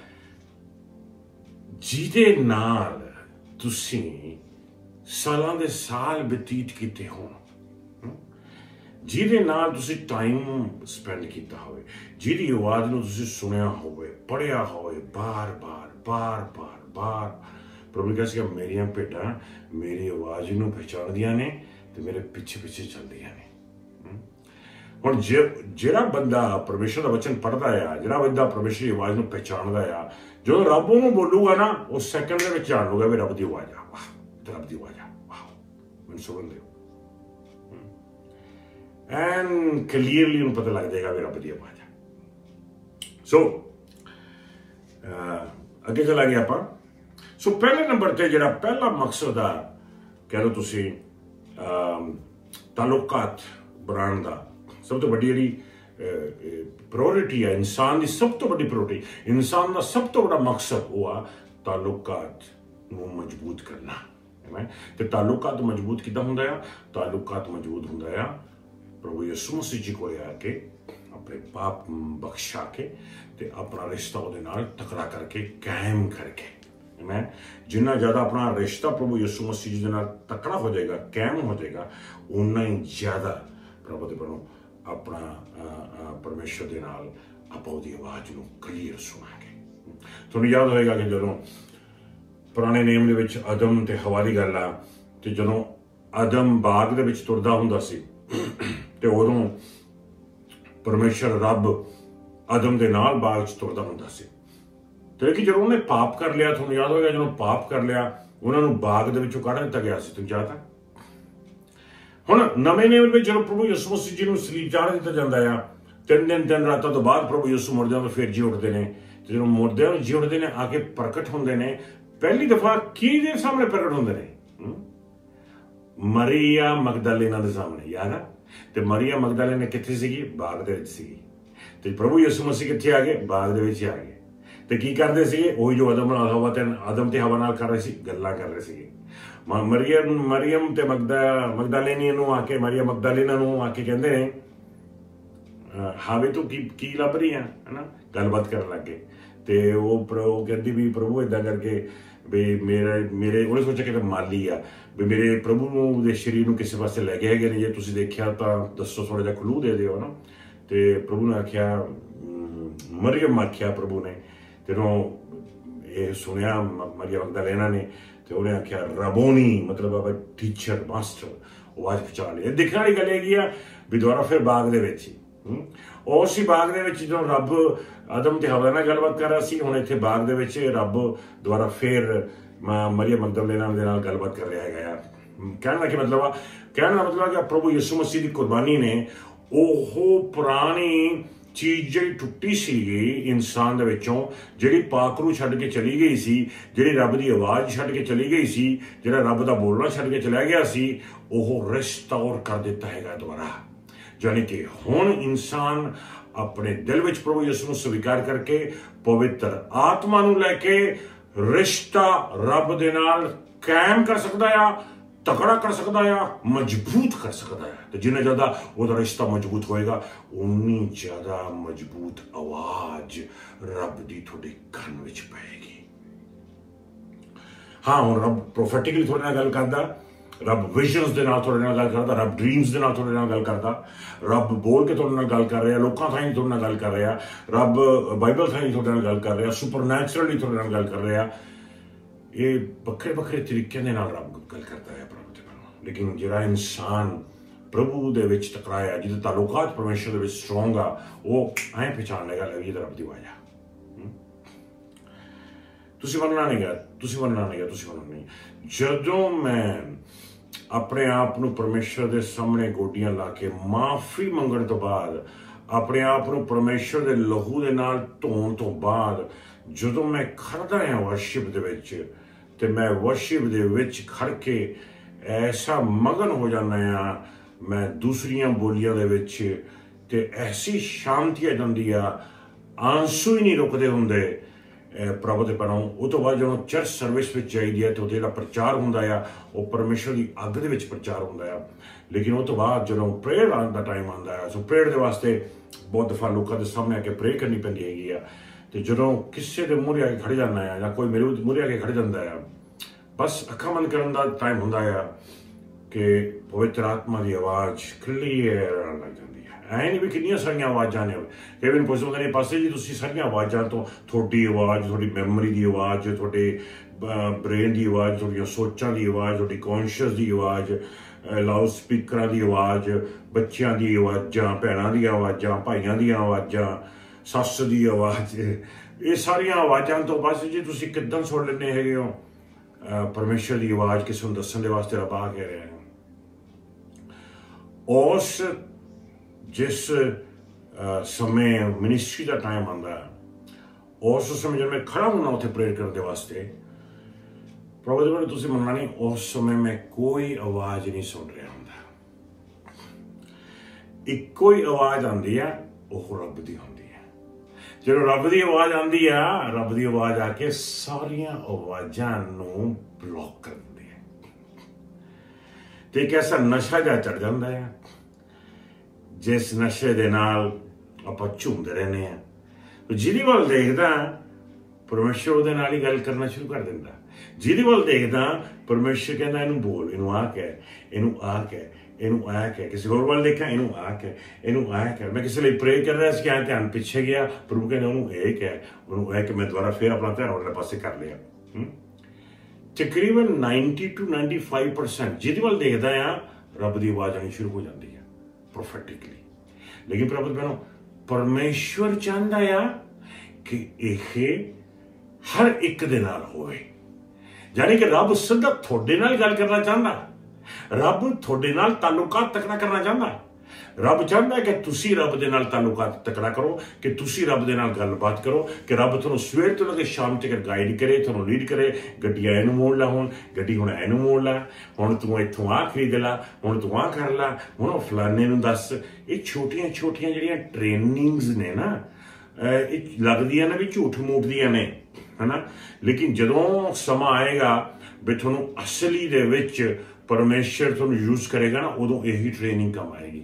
ਜਿਹਦੇ ਨਾਲ ਤੁਸੀਂ ਸਾਲਾਂ ਦੇ ਸਾਲ ਬਤੀਤ ਕੀਤੇ ਹੋਣ, ਜਿਹਦੇ ਨਾਲ ਤੁਸੀਂ ਟਾਈਮ ਸਪੈਂਡ ਕੀਤਾ ਹੋਵੇ, ਜਿਹਦੀ ਆਵਾਜ਼ ਨੂੰ ਤੁਸੀਂ ਸੁਣਿਆ ਹੋਵੇ, ਪੜ੍ਹਿਆ ਹੋਵੇ ਬਾਰ ਬਾਰ ਬਾਰ ਬਾਰ ਬਾਰ। ਪ੍ਰਭੂ ਕਹਿੰਦਾ ਸੀ ਮੇਰੀਆਂ ਭੇਡਾਂ ਮੇਰੀ ਆਵਾਜ਼ ਨੂੰ ਪਹਿਚਾਣਦੀਆਂ ਨੇ ਤੇ ਮੇਰੇ ਪਿੱਛੇ ਪਿੱਛੇ ਚੱਲਦੀਆਂ ਨੇ। ਹੁਣ ਜੇ ਜਿਹੜਾ ਬੰਦਾ ਪਰਮੇਸ਼ਰ ਦਾ ਵਚਨ ਪੜ੍ਹਦਾ ਆ, ਜਿਹੜਾ ਬੰਦਾ ਪਰਮੇਸ਼ਰ ਦੀ ਆਵਾਜ਼ ਨੂੰ ਪਹਿਚਾਣਦਾ ਆ, ਜਦੋਂ ਰੱਬ ਉਹਨੂੰ ਬੋਲੂਗਾ ਨਾ, ਉਹ ਸੈਕਿੰਡ ਦੇ ਵਿੱਚ ਜਾਣ ਲੂਗਾ ਵੀ ਰੱਬ ਦੀ ਆਵਾਜ਼ ਆ। ਵਾਹ ਰੱਬ ਦੀ ਆਵਾਜ਼ ਆ, ਵਾਹ ਮੈਨੂੰ ਸੁਣ ਲਿਓ। ਐਨ ਕਲੀਅਰਲੀ ਉਹਨੂੰ ਪਤਾ ਲੱਗ ਜਾਏਗਾ ਵੀ ਰੱਬ ਦੀ ਆਵਾਜ਼ ਆ। ਸੋ ਅੱਗੇ ਚਲਾ ਗਿਆ ਆਪਾਂ। ਸੋ ਪਹਿਲੇ ਨੰਬਰ ਤੇ ਜਿਹੜਾ ਪਹਿਲਾ ਮਕਸਦ ਆ, ਕਹਿ ਲਓ ਤੁਸੀਂ ਤਾਲੁਕਾਤ ਬਣਾਉਣ ਦਾ, ਸਭ ਤੋਂ ਵੱਡੀ ਜਿਹੜੀ ਪ੍ਰਾਇੋਰਟੀ ਹੈ ਇਨਸਾਨ ਦੀ, ਸਭ ਤੋਂ ਵੱਡੀ ਪ੍ਰਾਇੋਰਟੀ ਇਨਸਾਨ ਦਾ ਸਭ ਤੋਂ ਵੱਡਾ ਮਕਸਦ ਉਹ ਆ ਤਾਲੁਕਾਤ ਨੂੰ ਮਜ਼ਬੂਤ ਕਰਨਾ। ਹੈ ਤੇ ਤਾਲੁਕਾਤ ਮਜ਼ਬੂਤ ਕਿੱਦਾਂ ਹੁੰਦਾ ਆ? ਤਾਲੁਕਾਤ ਮਜ਼ਬੂਤ ਹੁੰਦਾ ਆ ਪ੍ਰਭੂ ਯਿਸੂ ਮਸੀਹ ਜੀ ਕੋਲ ਆ ਕੇ, ਆਪਣੇ ਪਾਪ ਬਖਸ਼ਾ ਕੇ ਤੇ ਆਪਣਾ ਰਿਸ਼ਤਾ ਉਹਦੇ ਨਾਲ ਤਕੜਾ ਕਰਕੇ, ਕਾਇਮ ਕਰਕੇ। ਮੈਂ ਜਿੰਨਾ ਜ਼ਿਆਦਾ ਆਪਣਾ ਰਿਸ਼ਤਾ ਪ੍ਰਭੂ ਯਿਸੂ ਮਸੀਹ ਜੀ ਦੇ ਨਾਲ ਤਕੜਾ ਹੋ ਜਾਏਗਾ, ਕਾਇਮ ਹੋ ਜਾਏਗਾ, ਉਨਾ ਹੀ ਜ਼ਿਆਦਾ ਪ੍ਰਭੂ ਦੇ ਵੱਲੋਂ ਆਪਣਾ ਪਰਮੇਸ਼ਰ ਦੇ ਨਾਲ ਆਪਾਂ ਉਹਦੀ ਆਵਾਜ਼ ਨੂੰ ਕਲੀਅਰ ਸੁਣਾਂਗੇ। ਤੁਹਾਨੂੰ ਯਾਦ ਹੋਏਗਾ ਕਿ ਜਦੋਂ ਪੁਰਾਣੇ ਨੇਮ ਦੇ ਵਿੱਚ ਆਦਮ ਤੇ ਹਵਾ ਦੀ ਗੱਲ ਆ, ਤੇ ਜਦੋਂ ਆਦਮ ਬਾਗ ਦੇ ਵਿੱਚ ਤੁਰਦਾ ਹੁੰਦਾ ਸੀ ਤੇ ਉਦੋਂ ਪਰਮੇਸ਼ਰ ਰੱਬ ਆਦਮ ਦੇ ਨਾਲ ਬਾਗ 'ਚ ਤੁਰਦਾ ਹੁੰਦਾ ਸੀ। ਤੇ ਕਿ ਜਦੋਂ ਉਹਨੇ ਪਾਪ ਕਰ ਲਿਆ, ਤੁਹਾਨੂੰ ਯਾਦ ਹੋਏਗਾ ਜਦੋਂ ਪਾਪ ਕਰ ਲਿਆ, ਉਹਨਾਂ ਨੂੰ ਬਾਗ ਦੇ ਵਿੱਚੋਂ ਕੱਢ ਦਿੱਤਾ ਗਿਆ ਸੀ। ਤੁਹਾਨੂੰ ਯਾਦ ਆ? ਹੁਣ ਨਵੇਂ ਨੇਮ ਵਿੱਚ ਜਦੋਂ ਪ੍ਰਭੂ ਯਿਸੂ ਮਸੀਹ ਜੀ ਨੂੰ ਸਲੀਬ ਚਾੜ ਦਿੱਤਾ ਜਾਂਦਾ ਆ, ਤਿੰਨ ਦਿਨ ਤਿੰਨ ਰਾਤਾਂ ਤੋਂ ਬਾਅਦ ਪ੍ਰਭੂ ਯਿਸੂ ਮੁਰਦਿਆਂ ਤੋਂ ਫਿਰ ਜੀ ਉੱਠਦੇ ਨੇ। ਤੇ ਜਦੋਂ ਮੁਰਦਿਆਂ ਨੂੰ ਜੀ ਉੱਠਦੇ ਨੇ ਆ ਕੇ ਪ੍ਰਗਟ ਹੁੰਦੇ ਨੇ, ਪਹਿਲੀ ਦਫਾ ਕਿਹਦੇ ਸਾਹਮਣੇ ਪ੍ਰਗਟ ਹੁੰਦੇ ਨੇ? ਮਰੀਆ ਮਗਦਲੀਨਾ ਦੇ ਸਾਹਮਣੇ, ਯਾਦ ਆ? ਤੇ ਮਰੀਆ ਮਗਦਲੀਨਾ ਕਿੱਥੇ ਸੀਗੀ? ਬਾਗ ਦੇ ਵਿੱਚ ਸੀਗੀ। ਤੇ ਪ੍ਰਭੂ ਯਿਸੂ ਮਸੀਹ ਕਿੱਥੇ ਆ ਗਏ? ਬਾਗ ਦੇ ਵਿੱਚ ਆ ਗਏ। ਤੇ ਕੀ ਕਰਦੇ ਸੀਗੇ? ਉਹੀ ਜੋ ਆਦਮ ਨਾਲ ਹਵਾ ਤੇ ਆਦਮ ਤੇ ਹਵਾ ਨਾਲ ਕਰ ਰਹੇ ਸੀ, ਗੱਲਾਂ ਕਰ ਰਹੇ ਸੀਗੇ। ਮਰੀਅਮ ਮਰੀਅਮ ਤੇ ਮਗਦਾ ਮਗਦਲੀਨੀ ਨੂੰ ਆ ਕੇ ਮਰੀਆ ਮਗਦਲੀਨਾ ਨੂੰ ਆ ਕੇ ਕਹਿੰਦੇ ਨੇ, ਹਾਵੇ ਤੂੰ ਕੀ ਕੀ ਲੱਭ ਰਹੀ ਆ, ਹਨਾ? ਗੱਲਬਾਤ ਕਰਨ ਲੱਗੇ। ਤੇ ਉਹ ਉਹ ਕਹਿੰਦੀ ਵੀ ਪ੍ਰਭੂ ਏਦਾਂ ਕਰਕੇ ਵੀ ਮੇਰੇ ਮੇਰੇ ਉਹਨੇ ਸੋਚਿਆ ਕਿ ਮਾਲੀ ਆ ਵੀ ਮੇਰੇ ਪ੍ਰਭੂ ਨੂੰ ਦੇ ਸਰੀਰ ਨੂੰ ਕਿਸੇ ਪਾਸੇ ਲੈ ਗਏ ਹੈਗੇ ਨੇ, ਜੇ ਤੁਸੀਂ ਦੇਖਿਆ ਤਾਂ ਦੱਸੋ, ਥੋੜਾ ਜਿਹਾ ਕਲੂ ਦੇ ਦਿਓ ਨਾ। ਤੇ ਪ੍ਰਭੂ ਨੇ ਆਖਿਆ, ਮਰੀਅਮ ਆਖਿਆ ਪ੍ਰਭੂ ਨੇ, ਤੇ ਉਹ ਇਹ ਸੁਣਿਆ ਮਰੀਆ ਮਗਦਲੀਨਾ ਨੇ, ਤੇ ਉਹਨੇ ਆਖਿਆ ਰਬੋਨੀ, ਮਤਲਬ ਆ ਟੀਚਰ, ਮਾਸਟਰ, ਆਵਾਜ਼ ਪਛਾਣ ਲਈ। ਦੇਖਣ ਵਾਲੀ ਗੱਲ ਹੈਗੀ ਆ ਵੀ ਦੁਬਾਰਾ ਫਿਰ ਬਾਗ ਦੇ ਵਿੱਚ ਉਸੇ ਬਾਗ ਦੇ ਵਿੱਚ ਜਦੋਂ ਰੱਬ ਆਦਮ ਤੇ ਹਵਾ ਨਾਲ ਗੱਲਬਾਤ ਕਰ ਰਿਹਾ ਸੀ, ਹੁਣ ਇੱਥੇ ਬਾਗ ਦੇ ਵਿੱਚ ਰੱਬ ਦੁਬਾਰਾ ਫਿਰ ਮਰੀਆ ਮਗਦਲੀਨਾ ਦੇ ਨਾਲ ਗੱਲਬਾਤ ਕਰ ਰਿਹਾ ਹੈਗਾ ਆ। ਕਹਿਣ ਦਾ ਕੀ ਮਤਲਬ ਆ? ਕਹਿਣ ਦਾ ਮਤਲਬ ਕਿ ਪ੍ਰਭੂ ਯਿਸੂ ਮਸੀਹ ਦੀ ਕੁਰਬਾਨੀ ਨੇ ਉਹ ਪੁਰਾਣੀ ਚੀਜ਼ ਜਿਹੜੀ ਟੁੱਟੀ ਸੀਗੀ ਇਨਸਾਨ ਦੇ ਵਿੱਚੋਂ, ਜਿਹੜੀ ਪਾਕ ਨੂੰ ਛੱਡ ਕੇ ਚਲੀ ਗਈ ਸੀ, ਜਿਹੜੀ ਰੱਬ ਦੀ ਆਵਾਜ਼ ਛੱਡ ਕੇ ਚਲੀ ਗਈ ਸੀ, ਜਿਹੜਾ ਰੱਬ ਦਾ ਬੋਲਣਾ ਛੱਡ ਕੇ ਚਲਾ ਗਿਆ ਸੀ, ਉਹ ਰਿਸਟੋਰ ਕਰ ਦਿੱਤਾ ਹੈਗਾ ਦੁਬਾਰਾ। ਯਾਨੀ ਕਿ ਹੁਣ ਇਨਸਾਨ ਆਪਣੇ ਦਿਲ ਵਿੱਚ ਪ੍ਰਭੂ ਯਿਸੂ ਨੂੰ ਸਵੀਕਾਰ ਕਰਕੇ ਪਵਿੱਤਰ ਆਤਮਾ ਨੂੰ ਲੈ ਕੇ ਰਿਸ਼ਤਾ ਰੱਬ ਦੇ ਨਾਲ ਕਾਇਮ ਕਰ ਸਕਦਾ ਆ, ਤਕੜਾ ਕਰ ਸਕਦਾ ਆ, ਮਜ਼ਬੂਤ ਕਰ ਸਕਦਾ ਹੈ। ਤੇ ਜਿੰਨਾ ਜ਼ਿਆਦਾ ਉਹਦਾ ਰਿਸ਼ਤਾ ਮਜ਼ਬੂਤ ਹੋਏਗਾ, ਉਨੀ ਜ਼ਿਆਦਾ ਮਜ਼ਬੂਤ ਆਵਾਜ਼ ਰੱਬ ਦੀ ਤੁਹਾਡੇ ਕੰਨ ਵਿੱਚ ਪਏਗੀ। ਹਾਂ, ਹੁਣ ਰੱਬ ਪ੍ਰੋਫੈਟਿਕਲੀ ਤੁਹਾਡੇ ਨਾਲ ਗੱਲ ਕਰਦਾ, ਰੱਬ ਵਿਜ਼ਨਸ ਦੇ ਨਾਲ ਤੁਹਾਡੇ ਨਾਲ ਗੱਲ ਕਰਦਾ, ਰੱਬ ਡ੍ਰੀਮਸ ਦੇ ਨਾਲ ਤੁਹਾਡੇ ਨਾਲ ਗੱਲ ਕਰਦਾ, ਰੱਬ ਬੋਲ ਕੇ ਤੁਹਾਡੇ ਨਾਲ ਗੱਲ ਕਰ ਰਿਹਾ, ਲੋਕਾਂ ਥਾਈਂ ਤੁਹਾਡੇ ਨਾਲ ਗੱਲ ਕਰ ਰਿਹਾ, ਰੱਬ ਬਾਈਬਲ ਥਾਈਂ ਤੁਹਾਡੇ ਨਾਲ ਗੱਲ ਕਰ ਰਿਹਾ, ਸੁਪਰਨੈਚੁਰਲੀ ਤੁਹਾਡੇ ਨਾਲ ਗੱਲ ਕਰ ਰਿਹਾ। ਇਹ ਵੱਖਰੇ ਵੱਖਰੇ ਤਰੀਕਿਆਂ ਦੇ ਨਾਲ ਰੱਬ ਗੱਲ ਕਰਦਾ ਹੈ ਪ੍ਰਭੂ ਦੇ ਨਾਲ। ਲੇਕਿਨ ਜਿਹੜਾ ਇਨਸਾਨ ਪ੍ਰਭੂ ਦੇ ਵਿੱਚ ਟਕਰਾਇਆ, ਜਿਹਦੇ ਤਾਲੁਕਾਤ ਪਰਮੇਸ਼ਰ ਦੇ ਵਿੱਚ ਸਟਰੋਂਗ ਆ, ਉਹ ਐਂ ਪਛਾਣ ਲੇਗਾ ਇਹ ਤਾਂ ਰੱਬ ਦੀ ਆਵਾਜ਼ ਆ। ਤੁਸੀਂ ਮੰਨਣਾ ਨਹੀਂ ਗਾ, ਤੁਸੀਂ ਮੰਨਣਾ ਨਹੀਂ ਗਾ, ਤੁਸੀਂ ਮੰਨਣਾ ਨਹੀਂ। ਜਦੋਂ ਮੈਂ ਆਪਣੇ ਆਪ ਨੂੰ ਪਰਮੇਸ਼ਰ ਦੇ ਸਾਹਮਣੇ ਗੋਡੀਆਂ ਲਾ ਕੇ ਮਾਫੀ ਮੰਗਣ ਤੋਂ ਬਾਅਦ, ਆਪਣੇ ਆਪ ਨੂੰ ਪਰਮੇਸ਼ਰ ਦੇ ਲਹੂ ਦੇ ਨਾਲ ਧੋਣ ਤੋਂ ਬਾਅਦ, ਜਦੋਂ ਮੈਂ ਖੜਦਾ ਹਾਂ ਵਰਸ਼ਿਪ ਦੇ ਵਿੱਚ, ਤੇ ਮੈਂ ਵਰਸ਼ਿਪ ਦੇ ਵਿੱਚ ਖੜ ਕੇ ਐਸਾ ਮਗਨ ਹੋ ਜਾਂਦਾ ਆ ਮੈਂ ਦੂਸਰੀਆਂ ਬੋਲੀਆਂ ਦੇ ਵਿੱਚ, ਤੇ ਐਸੀ ਸ਼ਾਂਤੀ ਆ ਜਾਂਦੀ ਆ, ਆਂਸੂ ਹੀ ਨਹੀਂ ਰੁਕਦੇ ਹੁੰਦੇ ਪ੍ਰਭੂ ਦੇ ਪਰੋਂ। ਉਹ ਤੋਂ ਬਾਅਦ ਜਦੋਂ ਚਰਚ ਸਰਵਿਸ ਵਿੱਚ ਜਾਈਦੀ ਹੈ ਤੇ ਉਹਦਾ ਜਿਹੜਾ ਪ੍ਰਚਾਰ ਹੁੰਦਾ ਆ, ਉਹ ਪਰਮੇਸ਼ਰ ਦੀ ਅੱਗ ਦੇ ਵਿੱਚ ਪ੍ਰਚਾਰ ਹੁੰਦਾ ਆ। ਲੇਕਿਨ ਉਹ ਤੋਂ ਬਾਅਦ ਜਦੋਂ ਪ੍ਰੇਅਰ ਆਉਣ ਦਾ ਟਾਈਮ ਆਉਂਦਾ ਆ, ਸੋ ਪ੍ਰੇਅਰ ਦੇ ਵਾਸਤੇ ਬਹੁਤ ਦਫਾ ਲੋਕਾਂ ਦੇ ਸਾਹਮਣੇ ਆ ਕੇ ਪ੍ਰੇ ਕਰਨੀ ਪੈਂਦੀ ਹੈਗੀ ਆ। ਤੇ ਜਦੋਂ ਕਿਸੇ ਦੇ ਮੂਹਰੇ ਆ ਕੇ ਖੜ ਜਾਂਦਾ ਆ, ਜਾਂ ਕੋਈ ਮੇਰੇ ਮੂਹਰੇ ਆ ਕੇ ਖੜ ਜਾਂਦਾ ਆ, ਬਸ ਅੱਖਾਂ ਬੰਦ ਕਰਨ ਦਾ ਟਾਈਮ ਹੁੰਦਾ ਆ ਕਿ ਪਵਿੱਤਰ ਆਤਮਾ ਦੀ ਆਵਾਜ਼ ਕਲੀਅਰ ਆਉਣ ਲੱਗ ਜਾਂਦੀ ਹੈ। ਐ ਨਹੀਂ ਵੀ ਕਿੰਨੀਆਂ ਸਾਰੀਆਂ ਆਵਾਜ਼ਾਂ ਨੇ, ਕਈ ਵਾਰ ਪੁੱਛਦੇ ਨੇ ਪਾਸੇ ਜੀ ਤੁਸੀਂ ਸਾਰੀਆਂ ਆਵਾਜ਼ਾਂ ਤੋਂ, ਤੁਹਾਡੀ ਆਵਾਜ਼, ਤੁਹਾਡੀ ਮੈਮਰੀ ਦੀ ਆਵਾਜ਼, ਤੁਹਾਡੇ ਬ੍ਰੇਨ ਦੀ ਆਵਾਜ਼, ਤੁਹਾਡੀਆਂ ਸੋਚਾਂ ਦੀ ਆਵਾਜ਼, ਤੁਹਾਡੀ ਕੌਨਸ਼ੀਅਸ ਦੀ ਆਵਾਜ਼, ਲਾਊਡ ਸਪੀਕਰਾਂ ਦੀ ਆਵਾਜ਼, ਬੱਚਿਆਂ ਦੀ ਆਵਾਜ਼ਾਂ, ਭੈਣਾਂ ਦੀਆਂ ਆਵਾਜ਼ਾਂ, ਭਾਈਆਂ ਦੀਆਂ ਆਵਾਜ਼ਾਂ, ਸੱਸ ਦੀ ਆਵਾਜ਼, ਇਹ ਸਾਰੀਆਂ ਆਵਾਜ਼ਾਂ ਤੋਂ ਬਸ ਜੀ ਤੁਸੀਂ ਕਿੱਦਾਂ ਸੁਣ ਲੈਂਦੇ ਹੈਗੇ ਹੋ ਪਰਮੇਸ਼ਰ ਦੀ ਆਵਾਜ਼ ਕਿਸੇ ਨੂੰ ਦੱਸਣ ਦੇ ਵਾਸਤੇ ਰੱਬ ਆ ਕਹਿ ਰਿਹਾ ਹੈ। ਉਸ ਜਿਸ ਸਮੇਂ ਮਿਨਿਸਟਰੀ ਦਾ ਟਾਈਮ ਆਉਂਦਾ, ਉਸ ਸਮੇਂ ਜਦ ਮੈਂ ਖੜਾ ਹੁੰਦਾ ਉੱਥੇ ਪ੍ਰੇਅਰ ਕਰਨ ਦੇ ਵਾਸਤੇ, ਪ੍ਰਭੂ ਦੇ ਬਾਰੇ ਤੁਸੀਂ ਮੰਨਣਾ ਨਹੀਂ, ਉਸ ਸਮੇਂ ਮੈਂ ਕੋਈ ਆਵਾਜ਼ ਨਹੀਂ ਸੁਣ ਰਿਹਾ ਹੁੰਦਾ। ਇੱਕੋ ਹੀ ਆਵਾਜ਼ ਆਉਂਦੀ ਆ, ਉਹ ਰੱਬ ਦੀ ਹੁੰਦੀ ਹੈ। ਜਦੋਂ ਰੱਬ ਦੀ ਆਵਾਜ਼ ਆਉਂਦੀ ਆ, ਰੱਬ ਦੀ ਆਵਾਜ਼ ਆ ਕੇ ਸਾਰੀਆਂ ਆਵਾਜ਼ਾਂ ਨੂੰ ਬਲੌਕ ਕਰ ਦਿੰਦੀ ਹੈ। ਤੇ ਇੱਕ ਐਸਾ ਨਸ਼ਾ ਜਿਹਾ ਚੜ ਜਾਂਦਾ ਹੈ, ਜਿਸ ਨਸ਼ੇ ਦੇ ਨਾਲ ਆਪਾਂ ਝੂਮਦੇ ਰਹਿੰਦੇ ਹਾਂ। ਜਿਹਦੀ ਵੱਲ ਦੇਖਦਾ ਪਰਮੇਸ਼ਰ ਉਹਦੇ ਨਾਲ ਹੀ ਗੱਲ ਕਰਨਾ ਸ਼ੁਰੂ ਕਰ ਦਿੰਦਾ। ਜਿਹਦੀ ਵੱਲ ਦੇਖਦਾ ਪਰਮੇਸ਼ਰ ਕਹਿੰਦਾ ਇਹਨੂੰ ਬੋਲ, ਇਹਨੂੰ ਆਹ ਕਹਿ, ਇਹਨੂੰ ਆਹ ਕਹਿ, ਇਹਨੂੰ ਆਹ ਕਹਿ। ਕਿਸੇ ਹੋਰ ਵੱਲ ਦੇਖਾਂ, ਇਹਨੂੰ ਆਹ ਕਹਿ, ਇਹਨੂੰ ਆਹ ਕਹਿ। ਮੈਂ ਕਿਸੇ ਲਈ ਪ੍ਰੇ ਕਰ ਰਿਹਾ ਸੀ, ਕਿ ਧਿਆਨ ਪਿੱਛੇ ਗਿਆ, ਪ੍ਰਭੂ ਕਹਿੰਦਾ ਉਹਨੂੰ ਇਹ ਕਹਿ, ਉਹਨੂੰ ਇਹ ਕਿ ਮੈਂ ਦੁਬਾਰਾ ਫਿਰ ਆਪਣਾ ਧਿਆਨ ਉਹਦੇ ਪਾਸੇ ਕਰ ਲਿਆ। ਤਕਰੀਬਨ ninety to ninety five percent ਜਿਹਦੇ ਵੱਲ ਦੇਖਦਾ ਆ, ਰੱਬ ਦੀ ਆਵਾਜ਼ ਆਉਣੀ ਸ਼ੁਰੂ ਹੋ ਜਾਂਦੀ ਹੈ ਪ੍ਰੋਫੈਟਿਕਲੀ। ਲੇਕਿਨ ਪ੍ਰਭੂ ਭੈਣੋ, ਪਰਮੇਸ਼ਵਰ ਚਾਹੁੰਦਾ ਆ ਕਿ ਇਹ ਹਰ ਇੱਕ ਦੇ ਨਾਲ ਹੋਵੇ। ਯਾਨੀ ਕਿ ਰੱਬ ਸਿੱਧਾ ਤੁਹਾਡੇ ਨਾਲ ਗੱਲ ਕਰਨਾ ਚਾਹੁੰਦਾ, ਰੱਬ ਤੁਹਾਡੇ ਨਾਲ ਤਾਲੁਕਾਤ ਤਕੜਾ ਕਰਨਾ ਚਾਹੁੰਦਾ, रब चाहता है कि तुसी रब दे नाल ताल्लुकात तकड़ा करो, कि तुसी रब दे नाल गलबात करो, कि रब तुहानूं सवेर तो लेके शाम तक गाइड करे, तुहानूं लीड करे। गड्डियां इनू मोड़ ला, हुण गड्डी हुण इनू मोड़ ला, हुण तूं इत्थों आ खरीद ला, हुण तूं आ कर ला, हुण फलाने नूं दस। ये छोटियां छोटियां जिहड़ियां ट्रेनिंग्स ने ना, ਇਹ ਲੱਗਦੀਆਂ ਨੇ ਵੀ ਝੂਠ ਮੂਠ ਦੀਆਂ ਨੇ, ਹਨਾ। ਲੇਕਿन ਜਦੋਂ ਸਮਾਂ ਆਏਗਾ ਵੀ ਤੁਹਾਨੂੰ ਅਸਲੀ ਦੇ ਵਿੱਚ ਪਰਮੇਸ਼ਰ ਤੁਹਾਨੂੰ ਯੂਜ਼ ਕਰੇਗਾ ਨਾ, ਉਦੋਂ ਇਹੀ ਟ੍ਰੇਨਿੰਗ ਕੰਮ ਆਏਗੀ।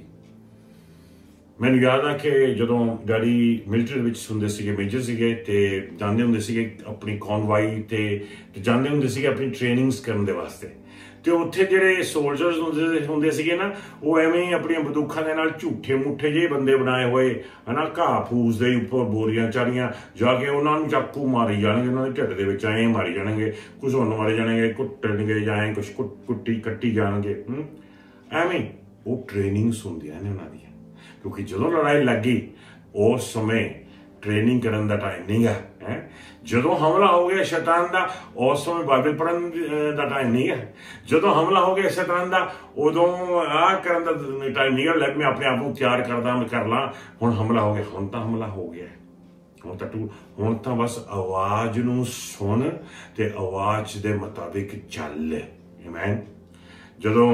ਮੈਨੂੰ ਯਾਦ ਆ ਕਿ ਜਦੋਂ ਡੈਡੀ ਮਿਲਟਰੀ ਵਿੱਚ ਹੁੰਦੇ ਸੀਗੇ, ਮੇਜਰ ਸੀਗੇ, ਤੇ ਜਾਂਦੇ ਹੁੰਦੇ ਸੀਗੇ ਆਪਣੀ ਕੌਨਵਾਈ ਤੇ ਜਾਂਦੇ ਹੁੰਦੇ ਸੀਗੇ ਆਪਣੀ ਟ੍ਰੇਨਿੰਗਸ ਕਰਨ ਦੇ ਵਾਸਤੇ। ਤੇ ਉੱਥੇ ਜਿਹੜੇ ਸੋਲਜਰਸ ਹੁੰਦੇ ਹੁੰਦੇ ਸੀਗੇ ਨਾ, ਉਹ ਐਵੇਂ ਹੀ ਆਪਣੀਆਂ ਬੰਦੂਕਾਂ ਦੇ ਨਾਲ ਝੂਠੇ ਮੁੱਠੇ ਜਿਹੇ ਬੰਦੇ ਬਣਾਏ ਹੋਏ, ਹਨਾ, ਘਾਹ ਫੂਸ ਦੇ ਉੱਪਰ ਬੋਰੀਆਂ ਚਾੜੀਆਂ, ਜਾ ਕੇ ਉਹਨਾਂ ਨੂੰ ਚਾਕੂ ਮਾਰੀ ਜਾਣਗੇ, ਉਹਨਾਂ ਦੇ ਢਿੱਡ ਦੇ ਵਿੱਚ ਐਂ ਮਾਰੀ ਜਾਣਗੇ, ਘੁਸਾਉਣ ਮਾਰੇ ਜਾਣਗੇ, ਕੁੱਟਣਗੇ ਜਾਂ ਐਂ ਕੁਛ ਕੁੱਟੀ ਕੱਟੀ ਜਾਣਗੇ। ਐਵੇਂ ਉਹ ਟ੍ਰੇਨਿੰਗਸ ਹੁੰਦੀਆਂ ਨੇ ਉਹਨਾਂ ਦੀਆਂ, ਕਿਉਂਕਿ ਜਦੋਂ ਲੜਾਈ ਲੱਗੀ ਉਸ ਸਮੇਂ ट्रेनिंग करने का टाइम नहीं है। जो हमला हो गया शैतान का, उस समय बाइबल पढ़ने का टाइम नहीं है। जो हमला हो गया शैतान का, उदों आ करने का टाइम नहीं है। मैं अपने आप को तैयार करदा, मैं कर ला, हुण हमला हो गया, हुण तां हमला हो गया, हुण तां तू हुण तां बस आवाज नूं सुन ते आवाज दे मुताबिक चल। आमीन। जदों